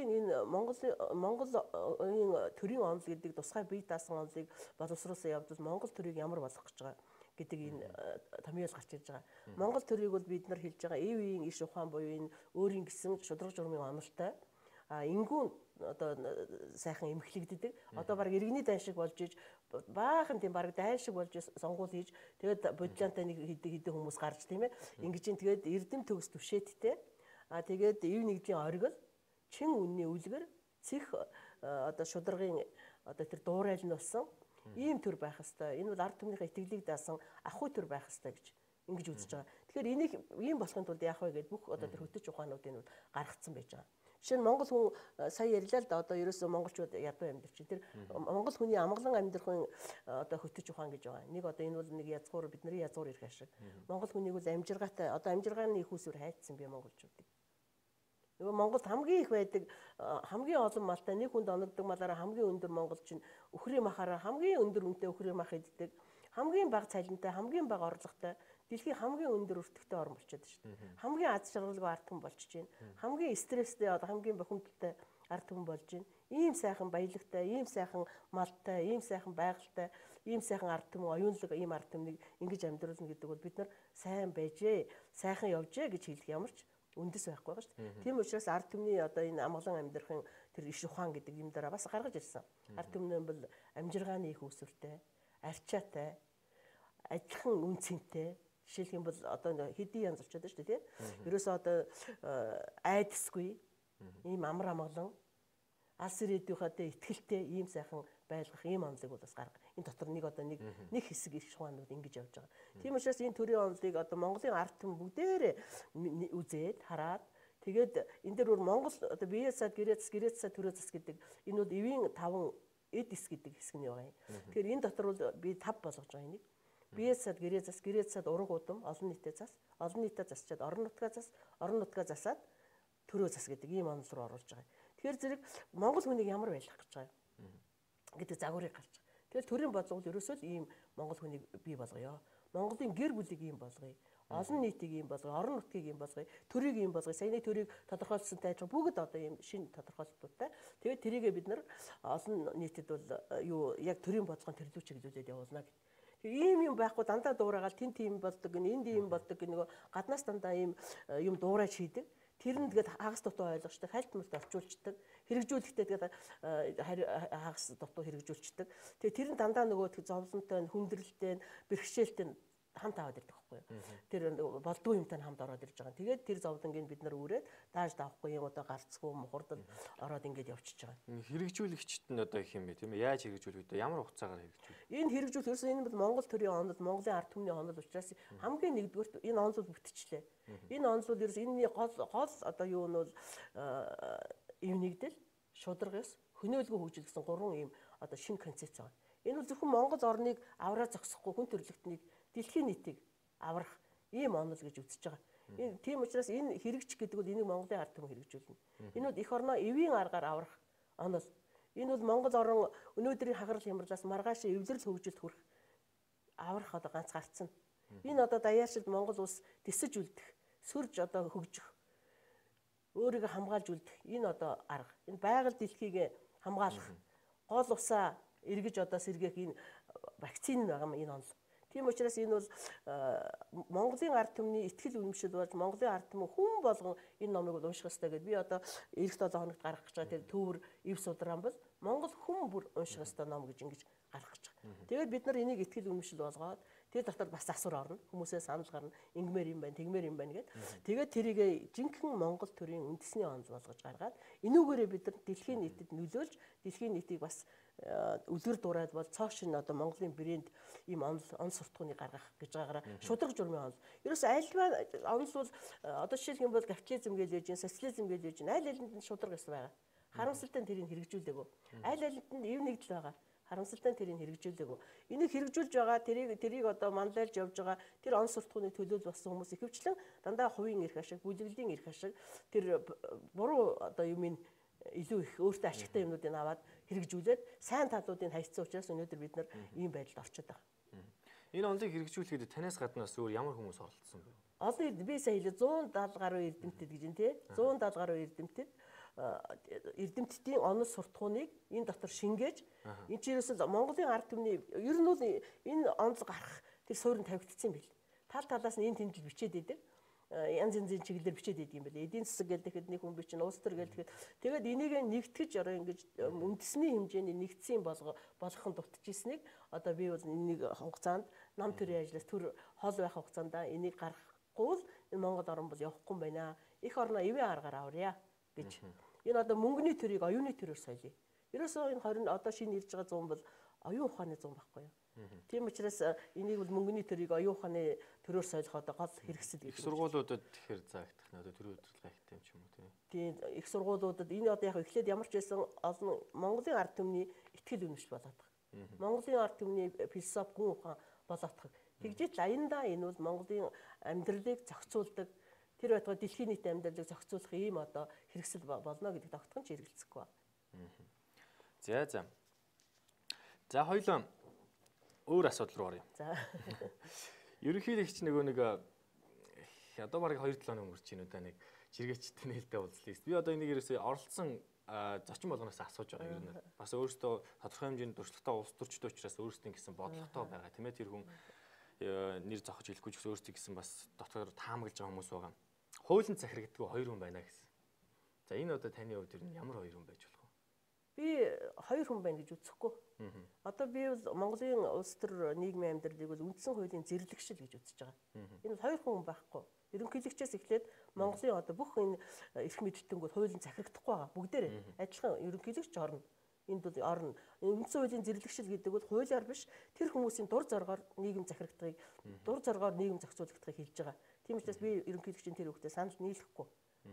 Монгол төрийн онол гэдэг тусгай бие даасан онолыг боловсруулсан явдал Монгол төрийг ямар болгох гэж байгаа гэдэг энэ томьёол гарч ирж байгаа. Монгол төрийг бол бид нар хэлж байгаа ивийн иш ухаан буюу энэ өөрийн гэсэн шудраг журмын онолтой ингүүн одоо сайхан эмхлэгддэг. Одоо баг иргэний дан шиг болж иж баахан тийм баг дайн шиг болж сонгуул хийж тэгээд бодлонтой нэг хэдэн хүмүүс гарч тийм ээ. Ингэж ин тэгээд эрдэм төгс түшээдтэй. Тэгээд ив нэгдлийн оргил чин үнний үлгэр цэх одоо шударгын одоо тэр дуурайлн болсон ийм төр байх хэвээр. Энэ бол ард түмнийхээ итгэлийг даасан ахуй төр байх хэвээр гэж ингэж үзэж байгаа. Тэгэхээр энийг ийм болохын тулд яах вэ гэдээ бүх одоо тэр хөтөч ухаануудыг гаргацсан байж байгаа. Жишээ нь Монгол хүн сая ярьлаа л да одоо ерөөсөө монголчууд ядуу амьдарч чинь тэр монгол хүний амгалан амьдрахын одоо хөтөч ухаан гэж байгаа. Нэг одоо энэ бол нэг язгуур бидний язгуур ирэх ашиг. Монгол хүнийг бол амжиргаатай одоо амжиргааны их усүр хайцсан би монголчуудыг. Нөгөө Монголд хамгийн их байдаг хамгийн олон малтай нэг хүнд оногддог малаараа хамгийн өндөр монголч нь өхрийн махаараа хамгийн өндөр үнэтэй өхрийн мах иддэг. Хамгийн бага цалинтай, хамгийн бага орлоготой дэлхийн хамгийн өндөр өртөгтэй орн болчиход шүү дээ. Хамгийн аз жаргалгүй ард түмэн болчихж байна. Хамгийн стресстэй одоо хамгийн бохимдолтой ард түмэн болж байна. Ийм сайхан баялагтай, ийм сайхан малтай, ийм сайхан байгальтай, ийм сайхан ард түмэн оюунлаг ийм ард түмнийг ингэж амьдруулна гэдэг бол бид нар сайн байжээ, сайхан явжээ гэж хэлэх ямар ч үндэс байхгүй байгаа шүү дээ. Тийм учраас ард түмний одоо энэ амгалан амьдрахын тэр иш ухаан гэдэг юм дараа бас гаргаж ирсэн. Ард түмэн бол амжиргааны их усүртэй, арчаатай, адилхан үнцэнтэй. Жишээлх юм бол одоо хэдийн янз болчиход байна шүү дээ тийм. Ерөөсөө одоо айдасгүй ийм амар амгалан алс ирээдүйнхээ ихтгэлтэй ийм сайхан байлгах ийм онолыг бол бас гарга. Энэ дотор нэг одоо нэг хэсэг их шугаанууд ингэж явж байгаа. Тийм учраас энэ төрлийн онолыг одоо Монголын ард түмэн бүгдээрээ үзээд хараад тэгээд энэ дээр бүр Монгол одоо бие сад гэрээц сад төрөө зас гэдэг энэ бол эвийн 5 эдис гэдэг хэсэг нь байгаа юм. Тэгэхээр энэ дотор бол би 5 болгож байгаа юм. Бие сад гэрээ зас уран удам олон нийтэд зас олон нийтэд засчаад орон нутгаа засаад төрөө зас гэдэг ийм онол руу оруулж байгаа. Тэгэхээр зэрэг Монгол хүнийг ямар байлгах гэж байгаа гэдэг загварыг гарч байгаа. Тэгэхээр төрийн бодлого ерөөсөө л ийм Монгол хүнийг бий болгоё. Монголын гэр бүлийг ийм болгоё. Олон нийтийг ийм болгоё, орон нутгийг ийм болгоё, төрийг ийм болгоё. Саяны төрийг тодорхойлсонтай адилхан бүгд одоо ийм шинэ тодорхойлолтуудтай. Тэгээд тэрийгээ бид нар олон нийтэд бол юу яг төрийн бодлогын төрлөө чиглүүлээд явуулна гэдэг. Тэгээ ийм юм байхгүй дандаа дуурайгаал тэн тийм болдог, энд ийм болдог нөгөө гаднаас дандаа ийм юм дуурайж хийдэг. Тэр нь тэгээд хагас дутуу ойлгочтой, хальт мэлт орчуулцдаг, хэрэгжүүлэхдээ тэгээд хагас дутуу хэрэгжүүлцдэг. Тэгээд тэр нь дандаа нөгөө зовлонтой, хүндрэлтэй, бэрхшээлтэй хамт аваад ирдэг байхгүй юу. Тэр болдгоо юмтай хамт ороод ирж байгаа. Тэгээд тэр зовлонгийг бид нар үрээд daаж давахгүй юм одоо гарцгүй мухардал ороод ингэж явчихж байгаа. Хэрэгжүүлэгчд нь одоо их юм бэ тийм ээ. Яаж хэрэгжүүлэх вэ? Ямар хугацаагаар хэрэгжүүлэх? Энэ хэрэгжүүлэх ерөөсөө энэ бол Монгол төрийн онол, Монголын ард түмний онол учраас хамгийн нэгдүгээр энэ онол бүтчихлээ. Энэ онол ерөөсөө энэний гол одоо юу нь бол ийм нэгдэл, шударгаас хөнөөлгөө хөгжил гэсэн гурван ийм одоо шинэ концепц байгаа. Энэ бол зөвхөн Монгол орныг авраа зогсохгүй хүн төрөлхтнийг дэлхийн нийтийг аврах ийм онол гэж үзэж байгаа. Энэ тийм учраас энэ хэрэгжих гэдэг бол энийг Монголын ард түмэн хэрэгжүүлнэ. Энэ бол эх орноо эвийн аргаар аврах онол. Энэ бол Монгол орн өнөөдрийн хагарал хямралаас маргааш эвлэрэл хөгжилд хүрэх аврах одоо ганц гарцсан. Энэ одоо даяаршилд Монгол улс тэсэж үлдэх, сүрж одоо хөгжих, өөрийгөө хамгаалж үлдэх энэ одоо арга. Энэ байгаль дэлхийг хамгаалах, гол усаа эргэж одоо сэргээх энэ вакцин байгаа юм энэ онол. Тийм учраас энэ бол Монголын ард түмний ихтгэл үнэмшил болж Монголын ард түмэн хүн болгон энэ номыг унших ёстой гэдээ би одоо эх 7 хоногт гаргах гэж байгаа. Тэр төвөр ив судран бол Монгол хүн бүр унших ёстой ном гэж ингэж гаргах гэж байгаа. Тэгээд бид нар энийг ихтгэл үнэмшил болгоод тэр дотор бас асуур орно. Хүмүүсээ санал гарна. Ингмээр юм байна, тэгмээр юм байна гэд. Тэгээд тэрийгээ жинхэнэ Монгол төрийн үндэсний онол болгож гаргаад энүүгээрээ бид нар дэлхийн нийтэд нөлөөлж дэлхийн нийтийг бас үлгэр дураад бол цоошин одоо Монголын брэнд ийм онол суртахууны гаргах гэж байгаараа шудраг журмын онол. Ерөөс альва онол бол одоо жишээлх юм бол капитализм гэж яаж, социализм гэж яаж аль алинд нь шудраг гэсэн байгаа. Харамсалтай нь тэрийг хэрэгжүүлээгөө. Аль алинд нь эв нэгдэл байгаа. Харамсалтай нь тэрийг хэрэгжүүлээгөө. Энийг хэрэгжүүлж байгаа тэрийг одоо манлайлж явж байгаа тэр онол суртахууны төлөөлөл болсон хүмүүс ихэвчлэн дандаа хувийн эрх ашиг, бүлэглэлийн эрх ашиг тэр буруу одоо юмыг илүү их өөртөө ашигтай юмнуудыг аваад хэрэгжүүлээд сайн талуудыг хайцсан учраас өнөөдөр бид нар ийм байдалд орчод байгаа. Энэ онолыг хэрэгжүүлэхэд танаас гадна бас өөр ямар хүмүүс оролцсон бэ? Олон би сая хэлээ 170 гаруй эрдэмтэд гэж нь тий 170 гаруй эрдэмтдийн онол суртахууныг энэ дотор шингээж энэ чирээс Монголын ард түмний ер нь бол энэ онол гарах тэр суурин тавигдсан байл. Тал талаас нь энэ тэмдэл бичээд идэг. Янз янзын чиглэлээр бичээд идэв юм байна. Эдийн засаг гэдэг нэг хүн бичнэ, улс төр гэдэг. Тэгээд энийг нэгтгэж ороо ингэж үндэсний хэмжээний нэгдсэн болгох нь дутчихсэнийг одоо би бол энийг хугацаанд нам төрийн ажлаас төр хол байх хугацаанд энийг гаргахгүй бол энэ Монгол орн бол явахгүй юм байна. Эх орноо эвийн аргаар аврая гэж. Энэ одоо мөнгөний төрийг оюуны төрөөр соёлъё. Ерөөсөө энэ 20 одоо шинэ ирж байгаа 100 бол оюун ухааны 100 байхгүй юу? Тийм учраас энийг бол мөнгөний төрийг оюун ухааны төрөөр соёлох одоо гол хэрэгсэл гэх. Их сургуулиудад тэгэхээр заагдах нь одоо төрийн удирдлага ихтэй юм ч юм уу тийм. Тийм их сургуулиудад энэ одоо яг эхлээд ямар ч байсан олон Монголын ард түмний ихтгэл үнэмшил болоод байгаа. Монголын ард түмний философи гүн ухаан болоод байгаа. Тэгжээч аяндаа энэ бол Монголын амьдралыг зохицуулдаг тэр байтугай дэлхийн нийтийн амьдралыг зохицуулах ийм одоо хэрэгсэл болно гэдэг тогтхон ч хэрэгэлцэхгүй байна. За хоёулаа өөр асуудал руу оръё. За. Ерөнхийлөгч нэг одоо бараг 2-7 хоног өнгөрч байна уу да нэг жиргээчтэй нээлттэй уулзлаа. Би одоо энийг ерөөсөө оролцсон зочин болгоноос асууж байгаа юм. Бас өөрөөсөө тодорхой хэмжээний туршлагатай улс төрчтэй учраас өөрсдийн гэсэн бодлоготой байгаа тийм ээ. Тэр хүн нэр зохиж хэлэхгүй ч гэсэн өөрсдийн гэсэн бас дотор таамаглаж байгаа хүмүүс байгаа. Хуулинд захирагддаг 2 хүн байна гэсэн. За энэ одоо таны хувьд ямар 2 хүн байж болох вэ? Би 2 хүн байна гэж үзэхгүй. Одоо би бол Монголын улс төр нийгмийн амьдралыг бол үндсэн хуулийн зэрлэгшил гэж үзэж байгаа. Энэ 2 хүн байхгүй. Ерөнхийлөгчөөс эхлээд Монголын одоо бүх энэ эрх мэдтэнгүүд хуулийн захирагдахгүй байгаа. Бүгдээрээ адилхан ерөнхийлөгч орно. Энд бол орно. Үндсэн хуулийн зэрлэгшил гэдэг бол хуулиар биш тэр хүмүүсийн дур зоргоор нийгэм захирагдахыг, дур зоргоор нийгэм зохицуулагдахыг хэлж байгаа. Тийм учраас би ерөнхийлөгчийн тэр хөвгтөө санал нийлэхгүй.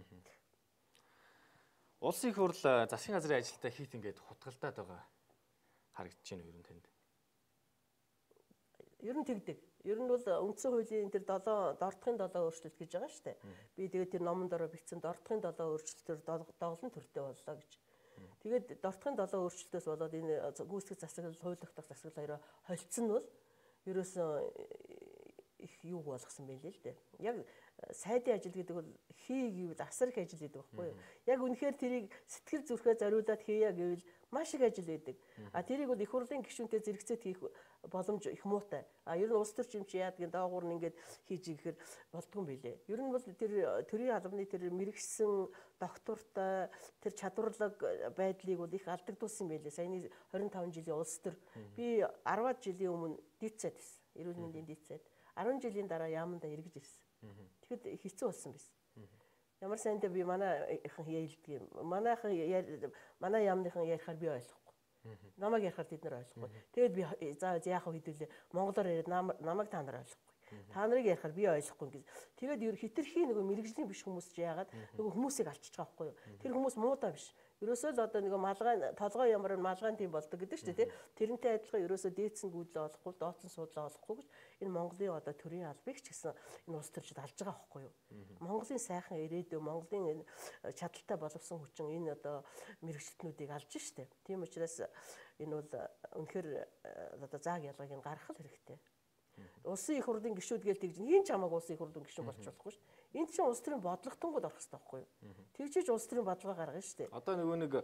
Улсын их хурл засгийн газрын ажилтаа хийх ингээд хутгалдаад байгаа харагдаж байна юу танд? Ер нь тэгдэг. Ер нь бол үндсэн хуулийн тэр 7 дордохын 7 өөрчлөлт гэж байгаа шүү дээ. Би тэгээд тэр номон дороо бичсэн дордохын 7 өөрчлөлтөөр доголон төртэй боллоо гэж. Тэгээд дордохын 7 өөрчлөлтөөс болоод энэ гүйцэтгэх засаглал, хуулигдах засаглал хоёроо холцсон нь бол ерөөсөн их юу болгосон байл л дээ. Яг сайдын ажил гэдэг бол хий гэвэл асар их ажил гэдэг байхгүй юу? Яг үнэхээр тэрийг сэтгэл зүрхээ зориулаад хийя гэвэл маш их ажил байдаг. А тэрийг бол их хурлын гишүүнтэй зэрэгцээд хийх боломж их муутай. А ер нь улс төрч юм чи яадгийн доогуур нь ингээд хийж ирэхээр болдгүй юм билэ. Ер нь бол тэр төрийн албаны тэр мэрэгсэн доктортой тэр чадварлаг байдлыг бол их алдагдуулсан юм билэ. Саяны 25 жилийн улс төр би 10-аад жилийн өмнө дийцээд байсан. Эрүүл мэндийн дийцээд 10 жилийн дараа яаманда эргэж ирсэн. Тэгэхэд хэцүү болсон байсан. Ямар сайндаа би манайхан яйлдаг юм. Манай яамныхан ярихаар би ойлгохгүй. Намайг ярихаар тэд нар ойлгохгүй. Тэгээд би за яах вэ хэдүүлээ. Монголоор яриад намайг та нар ойлгохгүй. Та нарыг ярихаар би ойлгохгүй гэж. Тэгээд ер хитрхи нөгөө мэрэгжлийн биш хүмүүс ч яагаад нөгөө хүмүүсийг алчиж байгаа байхгүй юу. Тэр хүмүүс муудаа биш. Ерөөсөө л одоо нөгөө малгай толгой ямар малгайн тийм болдог гэдэг шүү дээ. Тэрнтэй адилхан ерөөсөө дээдсэн гүйдлээ олохгүй, дооцсон суудлаа олохгүй гэж энэ Монголын одоо төрийн албыг ч гэсэн энэ улс төрчид алж байгаа байхгүй юу. Монголын сайхан ирээдүй, Монголын энэ чадaltaй боловсон хүчин энэ одоо мэрэгчлэтнүүдийг алж штэ. Тийм учраас энэ бол үнэхээр одоо зааг ялгааг нь гаргах хэрэгтэй. Улсын их хурлын гишүүд гээл тэгж хийн ч хамаагүй улсын их хурлын гишүүн болж болохгүй шүү дээ. Энд чинь улс төрийн бодлоготонгод орох хэрэгтэй байхгүй юу? Тэгжиж улс төрийн бодлого гаргана шүү дээ. Одоо нөгөө нэг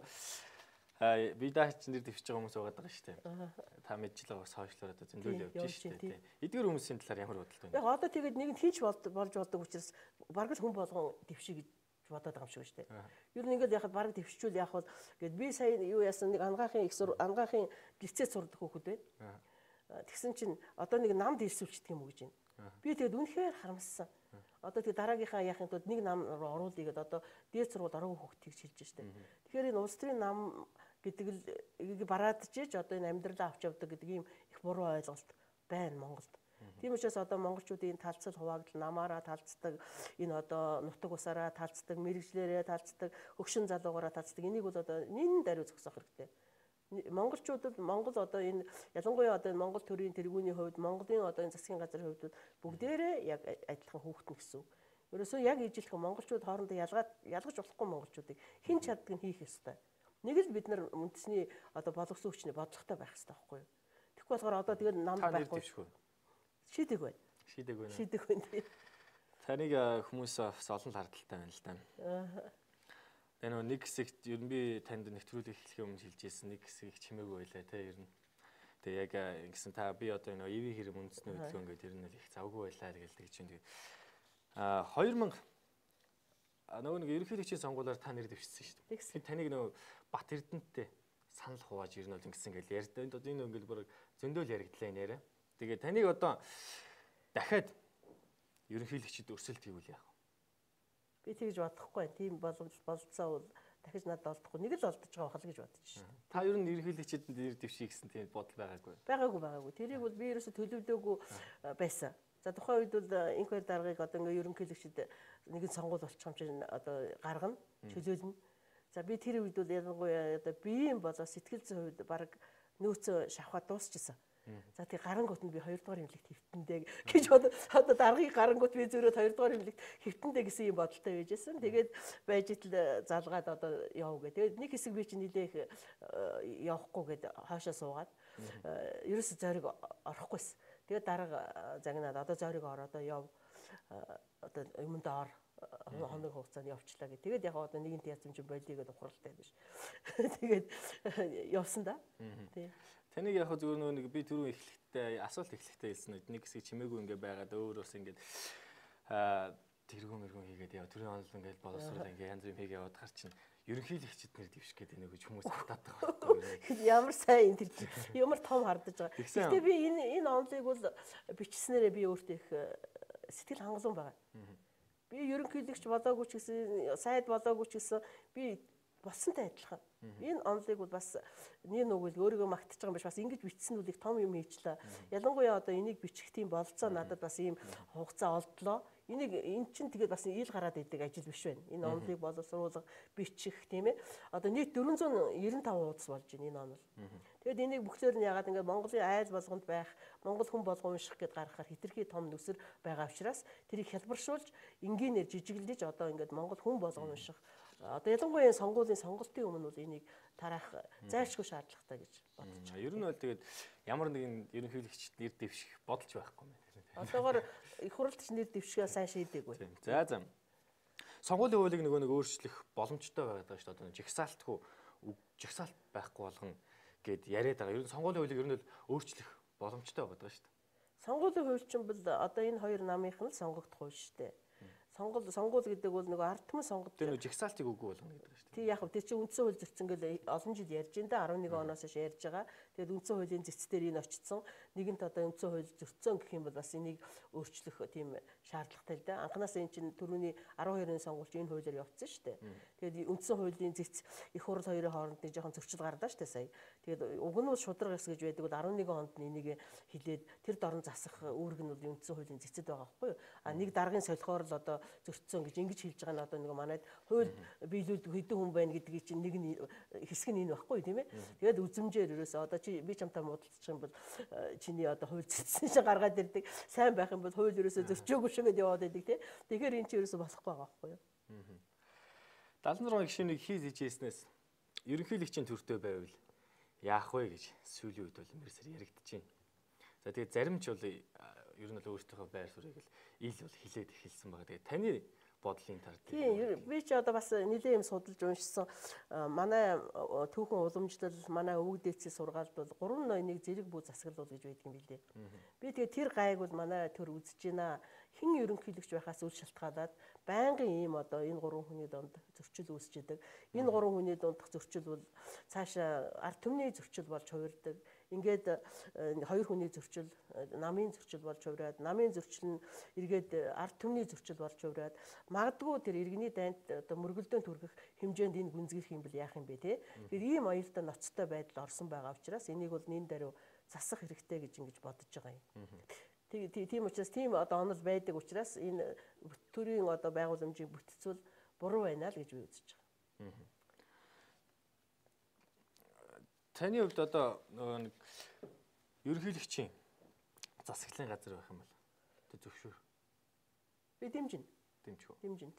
бидаач нэр дэвшиж байгаа хүмүүс байгаа шүү дээ. Та мэдж л байгаа сошиалоор одоо зөндөл явж шүү дээ. Эдгээр хүмүүсийн талаар ямар бодлоо вэ? Яг одоо тэгээд нэгэнд хийж болж болдог учраас бараг л хүн болгон дэвшиг гэж бодоод байгаа юм шиг шүү дээ. Ер нь ингээд яхад бараг дэвшчүүл яах вэ гэд би сая юу яасан нэг ангаахын лицейд сурдаг хүүхэд байна. Тэгсэн чинь одоо нэг нам дэлсүүлчихдэг юм уу гэж байна. Би тэгээд үнэхээр харамссан. Одоо тэгээд дараагийнхаа яахын тулд нэг нам руу оруулъя гэдээ одоо дээд сургууль ороогүй хүүхдийг хэлж штэ. Тэгэхээр энэ улс төрийн нам гэдэг л бараадчиж одоо энэ амьдралаа авч явдаг гэдэг ийм их буруу ойлголт байна Монголд. Тийм учраас одоо монголчуудын талцал хуваагдал намаараа талцдаг, энэ одоо нутаг усаараа талцдаг, мэрэгжлээрээ талцдаг, хөгшин залуугаараа талцдаг. Энийг бол одоо нин даруй зогсоох хэрэгтэй. Монголчуудад Монгол одоо энэ ялангуяа одоо Монгол төрийн тэргүүний хувьд Монголын одоо энэ засгийн газрын хувьд бүгдээрээ яг адилхан хүүхдэн гэсэн. Ерөөсөө яг ижилхэн монголчууд хоорондоо ялгаж болохгүй монголчуудыг хэн чаддаг нь хийх ёстой. Нэг л бид нар үндэсний одоо боловсон хүчний бодлоготой байх ёстой байхгүй юу? Тэгэхгүй болохоор одоо тэгээд намд байхгүй. Шийдэг байна. Шийдэг байна. Таныг хүмүүс олон хардталтай байна л да. Энэ нэг хэсэгт ер нь би танд нэвтрүүлэг эхлэхийн өмнө хэлжсэн нэг хэсгийг чимээгүй байлаа те ер нь. Тэгээ яг ингэсэн та би одоо энэ EV хэрэм үндэсний хөдөлгөөн гэдэг ер нь их завгүй байлаа гэж тэгж чинь. 2000 нөгөө нэг ерөнхийлөгчийн сонгуулиар та нэр дэвшсэн шүү дээ. Би таныг нөгөө Бат Эрдэнэттэй санал хувааж ер нь бол ингэсэн гэж ярьдаа. Энэ ингээл бүр зөндөл яригдлаа энэ яриа. Тэгээ таныг одоо дахиад ерөнхийлөгчд өрсөлд хийвэл яах вэ? Би тэгж бодохгүй. Тийм боломж болцоо бол дахиж надад олдохгүй. Нэг л олдож байгаа хэл гэж бодож шүү дээ. Та ер нь ерөнхийлөгчд нэр дэвших гэсэн тийм бодол байгаагүй. Байгаагүй. Тэрийг бол би ерөөсө төлөвлөөгүй байсан. За тухайн үед бол инквайр даргыг одоо ингээ ерөнхийлөгчд нэгэн сонгуул болчих юм чинь одоо гаргана, чөлөөлнө. За би тэр үед бол ялангуяа одоо биеийн болоо сэтгэл зүйн хувьд баг нөөцөө шавхаа дуусчихсан. За тий гарангуут нь би 2 дугаар эмнэлэгт хэвтэндээ гэж одоо даргыг гарангуут би зөрөөд 2 дугаар эмнэлэгт хэвтэндээ гэсэн юм бодолтой байжсэн. Тэгээд байж итл залгаад одоо яв гэ. Тэгээд нэг хэсэг би чинь нилээх явахгүй гэд хаашаа суугаад ерөөсө зориг орохгүйсэн. Тэгээд дарга загнаад одоо зориг ороо одоо яв одоо юмд ор хоног хугацаанд явчлаа гэ. Тэгээд яг одоо нэгэнт яцсан чинь болиё гэдэг ухралтай байна ш. Тэгээд явсан да. Тий. Таныг яг зөвхөн нэг би түрүү эхлэхдээ асуулт эхлэхдээ хэлсэн нэг хэсэг чимээгүй ингээ байгаад өөр бас ингээ тэргүүн хийгээд яа төрийн онол ингээ боловсрол ингээ янз бүр хийгээ яваад гар чинь ерөнхийлөгчд нэр дэвших гэдэг нэг хүмүүс хатаад байгаа байхгүй. Ямар сайн энэ тэр ямар том хардаж байгаа. Гэхдээ би энэ онолыг бол бичснээрээ би өөртөө их сэтгэл хангалуун байгаа. Би ерөнхийлөгч болоогүй ч гэсэн сайд болоогүй ч гэсэн би болсонтой адилхан. Энэ онолыг бол бас нэг нүгэл өөрийгөө магтаж байгаа юм биш бас ингэж бичсэн үлийг том юм хийчлээ. Ялангуяа одоо энийг бичих тийм болцоо надад бас ийм хугацаа олдлоо. Энийг эн чинь тэгээд бас ил гараад идэг ажил биш байна. Энэ онолыг боловсруулах, бичих тийм ээ. Одоо нийт 495 хуудас болж байна энэ онол. Тэгээд энийг бүгдээр нь ягаад ингээд Монголын айл болгонд байх, Монгол хүн болгон унших гэд гаргахаар хитрхи том нүсэр байгаа учраас тэрийг хялбаршуулж энгийнээр жижиглэж одоо ингээд Монгол хүн болгон унших. Одоо ялангуяа сонгуулийн сонголтын өмнө бол энийг тараах зайлшгүй шаардлагатай гэж бодож байна. Ер нь бол тэгээд ямар нэгэн ерөнхийлөгчд нэр дэвших бодолч байхгүй юм байна. Одоогоор их хурлч нэр дэвшгээ сайн шийдэггүй. За. Сонгуулийн хуулийг нөгөө нэг өөрчлөх боломжтой байгаад байгаа шүү дээ. Одоо жигсаалт байхгүй болгон гэд яриад байгаа. Ер нь сонгуулийн хуулийг ер нь өөрчлөх боломжтой байгаад байгаа шүү дээ. Сонгуулийн хууль чинь бол одоо энэ хоёр намынх нь л сонгогдох хууль шүү дээ. Сонгуул гэдэг бол нөгөө ард түмэн сонгод. Тэр нөгөө жигсаалтыг үгүй болгоно гэдэг шүү дээ. Тий яг хөө тэр чинь үндсэн хууль зөрчсөн гэл олон жил ярьж энэ 11 оноос хойш ярьж байгаа. Тэгээд үндсэн хуулийн зэцтэр энэ очсон. Нэгэнт одоо үндсэн хууль зөрчсөн гэх юм бол бас энийг өөрчлөх тийм шаардлагатай л да. Анханаас энэ чинь түрүүний 12-ны сонгуульч энэ хуулиар явцсан шүү дээ. Тэгээд үндсэн хуулийн зэц их хурл хоёрын хооронд нэг жоохон зөрчил гарлаа шүү дээ сая. Тэгээд уг нь бол шудраг ёс гэж байдаг бол 11 онд энийг хилээд тэр дорн засах үүрэг нь бол үндсэн хуулийн зэцэд байгаа байхгүй юу? А нэг даргын солихоор л одоо зөрчсөн гэж ингэж хэлж байгаа нь одоо нэг манайд хууль биелүүлдэг хэдэн хүн байна гэдгийг чинь нэг нь хэсэг нь энэ байхгүй тийм ээ. Тэгээд үзмжээр ерөөсөө одоо чи би чамтай муудалцчих юм бол чиний одоо хууль зэтсэн шиг гаргаад ирдэг. Сайн байх юм бол хууль ерөөсөө зөрчөөгүй шигэд яваад байдаг тийм. Тэгэхээр энэ чи ерөөсөө болохгүй байгаа байхгүй юу? 76 гишүүнийг хийж ижээснээс ерөнхийлөгчийн төртөө байвал яах вэ гэж сүүлийн үед бол мэрсэр яригдэж байна. За тэгээд зарим ч бол ер нь л өөртөөхөө байр суурийг л ил бол хилээд эхэлсэн байгаа. Тэгээд таны бодлын тар дээр. Тийм би ч одоо бас нэлээд юм судалж уншсан. Манай түүхэн уламжлал, манай өвөг дээдсийн сургаалд бол 3 ноёныг зэрэг бүү засаглал гэж байдаг юм билээ. Би тэгээд тэр гайг бол манай төр үзэж байна. Хэн ерөнхийлөгч байхаас үл шалтгаалаад байнгын ийм одоо энэ 3 хүний донд зөрчил үүсчихэд энэ 3 хүний дундх зөрчил бол цаашаа ард түмний зөрчил болж хувирдаг. Ингээд 2 хүний зөрчил, намын зөрчил болж хувираад, намын зөрчил нь эргээд ард түмний зөрчил болж хувираад, магадгүй тэр иргэний дайнд одоо мөргөлдөөн түргэх хэмжээнд энэ гүнзгийх юм бол яах юм бэ те. Тэр ийм аюултай ноцтой байдал орсон байгаа учраас энийг бол нэн даруй засах хэрэгтэй гэж ингэж бодож байгаа юм. Тийм учраас тийм одоо онол байдаг учраас энэ төрийн одоо байгууламжийн бүтцэл буруу байна л гэж би үзэж байгаа. Таны хувьд одоо нөгөө нэг ерөнхийлөгчийн засаглалын газар байх юм бол тэ зөвшөөр. Би дэмжинэ. Дэмжинэ.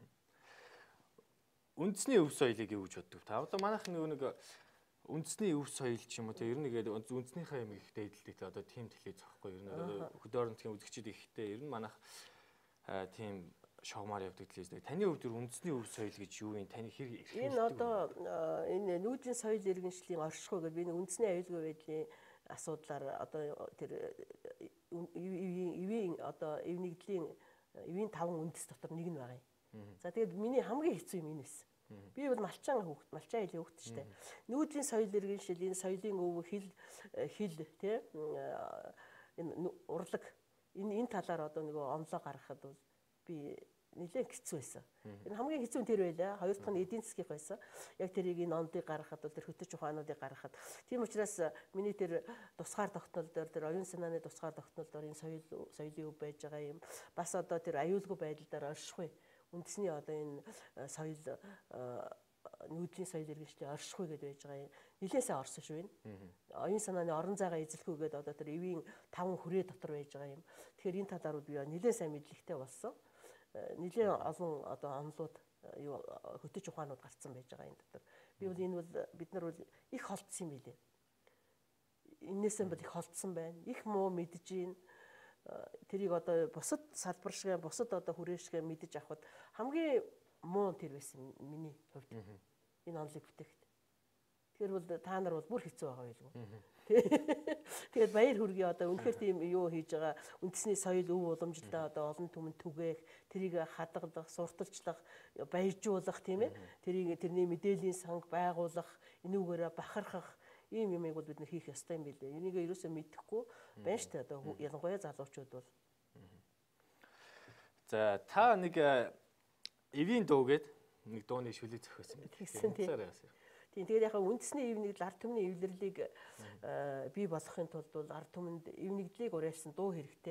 Үндэсний өв соёлыг юу гэж боддог? Та одоо манайх нэг үндэсний өв соёл ч юм уу тэ ер нь ингээд үндэснийхээ юм их дээдэлтэй одоо тийм төлөй зохгүй ер нь хөдөө орнотын үзэгчид ихтэй ер нь манайх тийм шогмаар явдаг төлөөс. Таны хувьд үндэсний өв соёл гэж юу вэ? Таны хэрэг энэ одоо энэ нүүдлийн соёл иргэншлийн оршихуй гэдэг би нэг үндэсний аюулгүй байдлын асуудлаар одоо тэр эвийн одоо эвнэгдлийн эвийн 5 үндэс дотор нэг нь байгаа юм. За тэгээд миний хамгийн хэцүү юм энэ байсан. Би бол малчаан хилээ хөвгт шүү дээ. Нүүдлийн соёл иргэншил, энэ соёлын өв хил тий энэ урлаг энэ талаар одоо нэг онлоо гаргахад бол би нэлээд хэцүү байсан. Энэ хамгийн хэцүү нь тэр байлаа. Хоёр дахь нь эдийн засгийнх байсан. Яг тэрийг энэ ондыг гаргахад бол тэр хөтөч ухаануудыг гаргахад. Тийм учраас миний тэр тусгаар тогтнол дээр тэр оюун санааны тусгаар тогтнол дээр энэ соёлын өв байж байгаа юм. Бас одоо тэр аюулгүй байдал дээр оршихуй. Үндэсний одоо энэ соёл нүүдлийн соёл иргэншлийн оршихуй гэдээ байж байгаа юм. Нилээн сайн орсон шүү энэ. Оюун санааны орон зайгаа эзлэхгүйгээд одоо тэр эвийн 5 хүрээ дотор байж байгаа юм. Тэгэхээр энэ талаар би нилээн сайн мэдлэгтэй болсон. Нилээн олон одоо онлууд юу хөтөч ухаанууд гарцсан байж байгаа энэ дотор. Би бол энэ бол бид нар бол их холдсон юм билээ. Энээсээ бол их холдсон байна. Их муу мэдж гин тэрийг одоо бусад салбар шиг бусад одоо хүрээ шиг мэдж авахд хамгийн муу тэр байсан миний хувьд. Энэ онлыг бүтээхэд. Тэгэхээр бол та нар бол бүр хэцүү байгаа байлгүй. Тэгээд баяр хүргэе одоо үнэхээр тийм юу хийж байгаа үндэсний соёл өв уламжлалаа одоо олон түмэнд түгээх, тэрийг хадгалах, сурталчлах, баяжуулах тийм ээ. Тэрний мэдээллийн санг байгуулах, энүүгээрээ бахархах ийм юмыг бол бид нар хийх ёстой юм билээ. Энийг ерөөсөө мэдэхгүй байна шүү дээ. Одоо ялангуяа залуучууд бол. За та нэг эвийн дуугээд нэг дууны шүлэг зохиосон юм. Тэгсэн тийм. Тийм тэгээд яг үндэсний эвнэгдэл ард түмний эвлэрлийг бий болгохын тулд бол ард түмэнд эвнэгдлийг уриалсан дуу хэрэгтэй.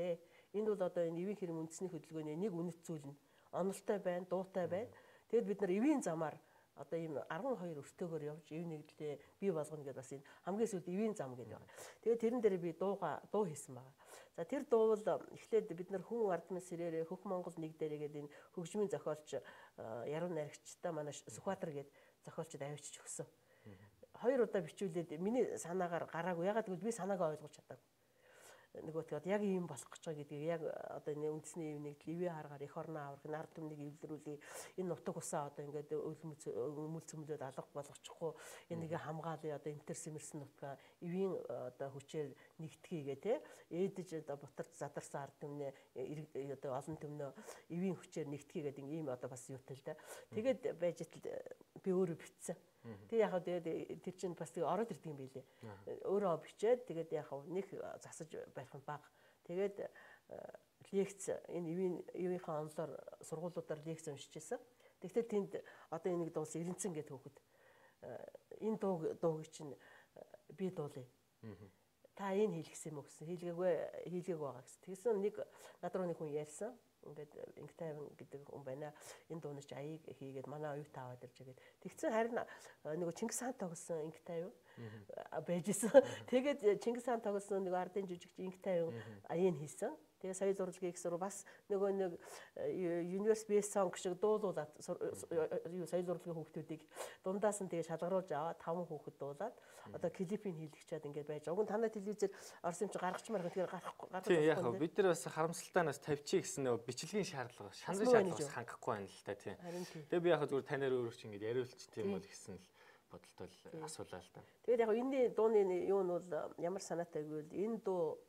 Энд бол одоо энэ эвийн хэрэм үндэсний хөдөлгөөний нэг үнэт зүйл нь онолтой байна, дуутай байна. Тэгэд бид нар эвийн замаар одоо ийм 12 өртөөгөр явж эв нэгдлээ бий болгоно гэдээ бас энэ хамгийн сүүлд эвийн зам гэдэг байна. Тэгээд тэрэн дээр би дуу хийсэн байгаа. За тэр дуу бол эхлээд бид нар хүн ардмын сэрээрээ хөх Монгол нэг дээрээ гэдэг энэ хөгжмийн зохиолч яруу найрагчтай манай Сүхбаатар гээд зохиолчд авчиж өгсөн. 2 удаа бичүүлээд миний санаагаар гараагүй. Ягаад гэвэл би санаагаа ойлгуулж чадаагүй. Нөгөө тэгээд яг ийм болох гэж байгаа гэдгийг яг одоо энэ үндэсний эв нэгдэл ивээ харгаар эх орноо аврах, ард түмнийг эвлэрүүлээ. Энэ нутаг усаа одоо ингээд өмөл цөмлөд алга болгочихгүй. Энийг хамгаалъя одоо энтер сэмэрсэн нутгаа эвийн одоо хүчээр нэгтгэе гэх ээдэж одоо бутарч задарсан ард түмнээ одоо олон түмнөө эвийн хүчээр нэгтгэе гэдэг ийм одоо бас юутай л да. Тэгээд байж итл би өөрөө битсэн. Тэг яг тэгээд тэр чинь бас тэг ороод ирдэг юм билээ. Өөрөө бичээд тэгээд яг нэг засаж барих нь баг. Тэгээд лекц энэ эвийнхаа онлоор сургуулиудаар лекц уншижсэн. Тэгвэл тэнд одоо энийг дуус Эренцэн гэдэг хүүхэд энэ дууг чинь би дуулъя. Та энэ хийлгэсэн юм уу гэсэн. Хийлгээг байгаа гэсэн. Тэгсэн нэг над руу нэг хүн ярьсан. Ингээд инг тайван гэдэг хүн байна. Энэ дуунаж аяыг хийгээд манай оюутан аваад ирж байгаа. Тэгсэн харин нөгөө Чингис хаан тоглосон инг тайван байжсэн. Тэгээд Чингис хаан тоглосон нөгөө ардын жүжигч инг тайван аяыг хийсэн. Тэгээ соёл урлагийн их сургууль бас нөгөө нэг Universe Best Song шиг дуулуулад соёл урлагийн хүүхдүүдийг дундаас нь тэгээ шалгаруулж аваад 5 хүүхэд дуулаад одоо клипийг хийлгчихэд ингээд байж байгаа. Уг нь танай телевизээр орсон юм чи гаргачмаар тэгэхээр гарахгүй. Тийм яг бид нар бас харамсалтайнаас тавьчих гэсэн нөгөө бичлэгийн шаардлага, шанарын шаардлага хангахгүй байна л та тийм. Тэгээ би яг зүгээр танаар өөрөө чи ингээд яриулчих тийм бол гэсэн л бодолтой л асуулаа л та. Тэгээд яг энэ дууны юу нь бол ямар санаатай гэвэл энэ дуу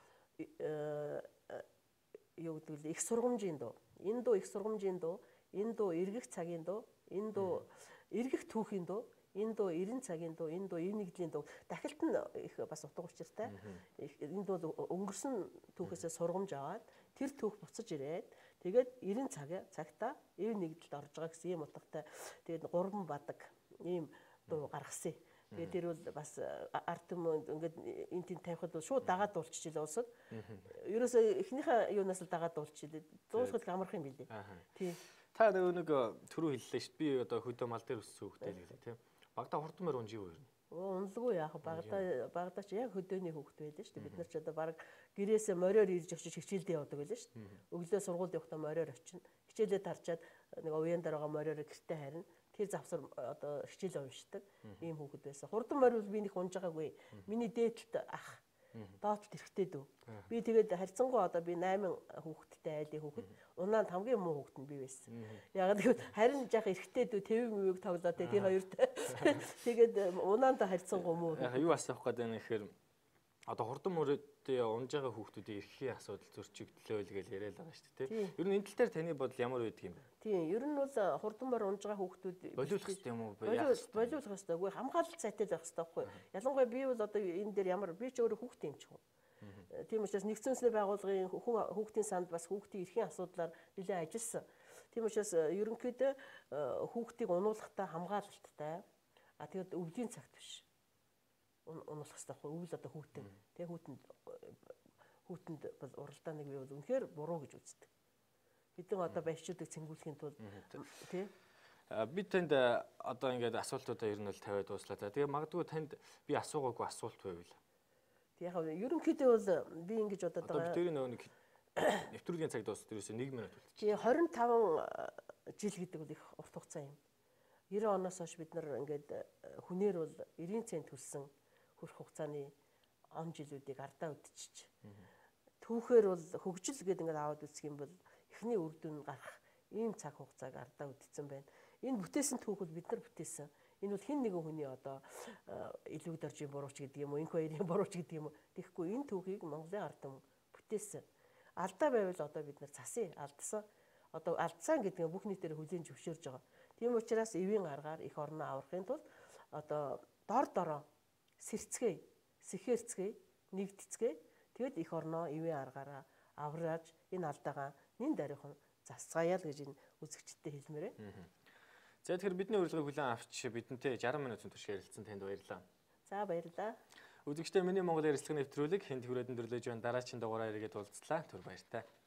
юу гэдэг вэ? Их сургамжийн дуу. Энэ дуу их сургамжийн дуу, энэ дуу эргэх цагийн дуу, энэ дуу эргэх түүхийн дуу, энэ дуу 90 цагийн дуу, энэ дуу эв нэгдлийн дуу. Дахилт нь их бас утга учиртай. Энэ дуу өнгөрсөн түүхээсээ сургамж аваад тэр түүх буцаж ирээд тэгээд 90 цагта эв нэгдэлд орж байгаа гэсэн ийм утгатай. Тэгээд 3 бадаг ийм дуу гаргасан. Тэгээд тэр бол бас ард түмэнд ингээд энэ тийм тавихад шууд дагаад дуулчихжээ улсад. Ерөөсөө эхнийхээ юунаас л дагаад дуулчихжээ. Дуусгал амарх юм билээ. Тийм. Та нэг түрүү хэллээ шүү дээ. Би одоо хөдөө мал дээр өссөн хүүхдээ л гэлээ тийм. Багада хурдан мөр унжиг юу юм? Унлгүй яах багада ч яг хөдөөний хүүхд байлаа шүү дээ. Бид нар ч одоо баг гэрээсээ мориор ирж очиж хичээлдээ явдаг байлаа шүү дээ. Өглөө сургуульд явахдаа мориор очино. Хичээлээ тарчаад нэг уян дараа мориороо гэртээ харина. Тэр завсар одоо хичээл уншдаг ийм хүүхэд байсан. Хурдан морь бол би нэг унж байгаагүй. Миний дээдлэлт ах доотолт эрэхтэй дүү. Би тэгээд харьцангуй одоо би 8 хүүхэдтэй айлын хүүхэд. Унаанд хамгийн муу хүүхэд нь би байсан. Яг гэвэл харин жаах эрэхтэй дүү тэв мөвийг тоглоод тэр хоёртой. Тэгээд унаанд харьцангуй муу. Юу асуух гээд байна гэхээр одоо хурдан мөрөдөө унж байгаа хүүхдүүдийн эрхийн асуудал зөрчигдлөө л гэж яриад байгаа шүү дээ тийм. Ер нь энэ тал дээр таны бодол ямар байдаг юм бэ? Тийм, ер нь бол хурдан мөр унж байгаа хүүхдүүд болиулах хэрэгтэй юм уу? Болиулах хэрэгтэй. Үгүй хамгаалалт сайтай байх хэрэгтэй байхгүй. Ялангуяа би бол одоо энэ дээр ямар би ч өөрөө хүүхдээ юм чих. Тийм учраас нэгдсэн үндэсний байгууллагын хүүхдийн санд бас хүүхдийн эрхийн асуудлаар нэлээд ажилласан. Тийм учраас ерөнхийдөө хүүхдийг унуулахдаа хамгаалалттай. Тэгээд өвлийн цагт биш. Унуулах хэрэгтэй байхгүй. Өвөл одоо хүүтэн. Тэгээ хүүтэнд бол уралдааныг би бол үнэхээр буруу гэж үздэг. Хэдэн одоо баячуудыг цэнгүүлэхийн тулд тий бид танд одоо ингээд асуултуудаа ер нь л тавиад дууслаа. Тэгээ магадгүй танд би асуугаагүй асуулт байвал. Тэг яг ерөнхийдөө бол би ингэж бодоод байгаа. Одоо бидний нөгөө нэг нэвтрүүлгийн цаг дуусах дээрээс 1 минут үлдчихэ. 25 жил гэдэг бол их урт хугацаа юм. 90 оноос хойш бид нар ингээд хүнээр бол 90 цент төлсөн хүрх хугацааны он жилүүдийг ардаа үдчиж. Түүхээр бол хөгжил гэдэг ингээд аваад үзэх юм бол эхний үр дүн гарах ийм цаг хугацааг ардаа үдцсэн байна. Энэ бүтээсэн түүх бол бид нар бүтээсэн. Энэ бол хэн нэгэн хүний одоо илүү доржийн бурууч гэдэг юм уу, энх хоёрын бурууч гэдэг юм уу. Тэгэхгүй энэ түүхийг Монголын ард түмэн бүтээсэн. Алдаа байвал одоо бид нар цасыг алдсан. Одоо алдсан гэдэг нь бүх нийтээр хүлээн зөвшөөрж байгаа. Тийм учраас эвийн аргаар их орноо аврахын тулд одоо дор дороо сэрцгээе, сэхэрцгээе, нэгдэцгээе. Тэгэд их орноо эвийн аргаараа аврааж энэ алдаагаа нин дараахан засгаая л гэж энэ үзэгчдэд хэлмээрээ. За тэгэхээр бидний урилгыг хүлээн авч бидэнтэй 60 минутын турш ярилцсан танд баярлалаа. За баярлалаа. Үзэгчдээ миний Монгол ярилцлага нэвтрүүлэг хэн төврөдөн төрлөж байна дараагийн дугаараар иргэд уулзлаа. Түр баяртай.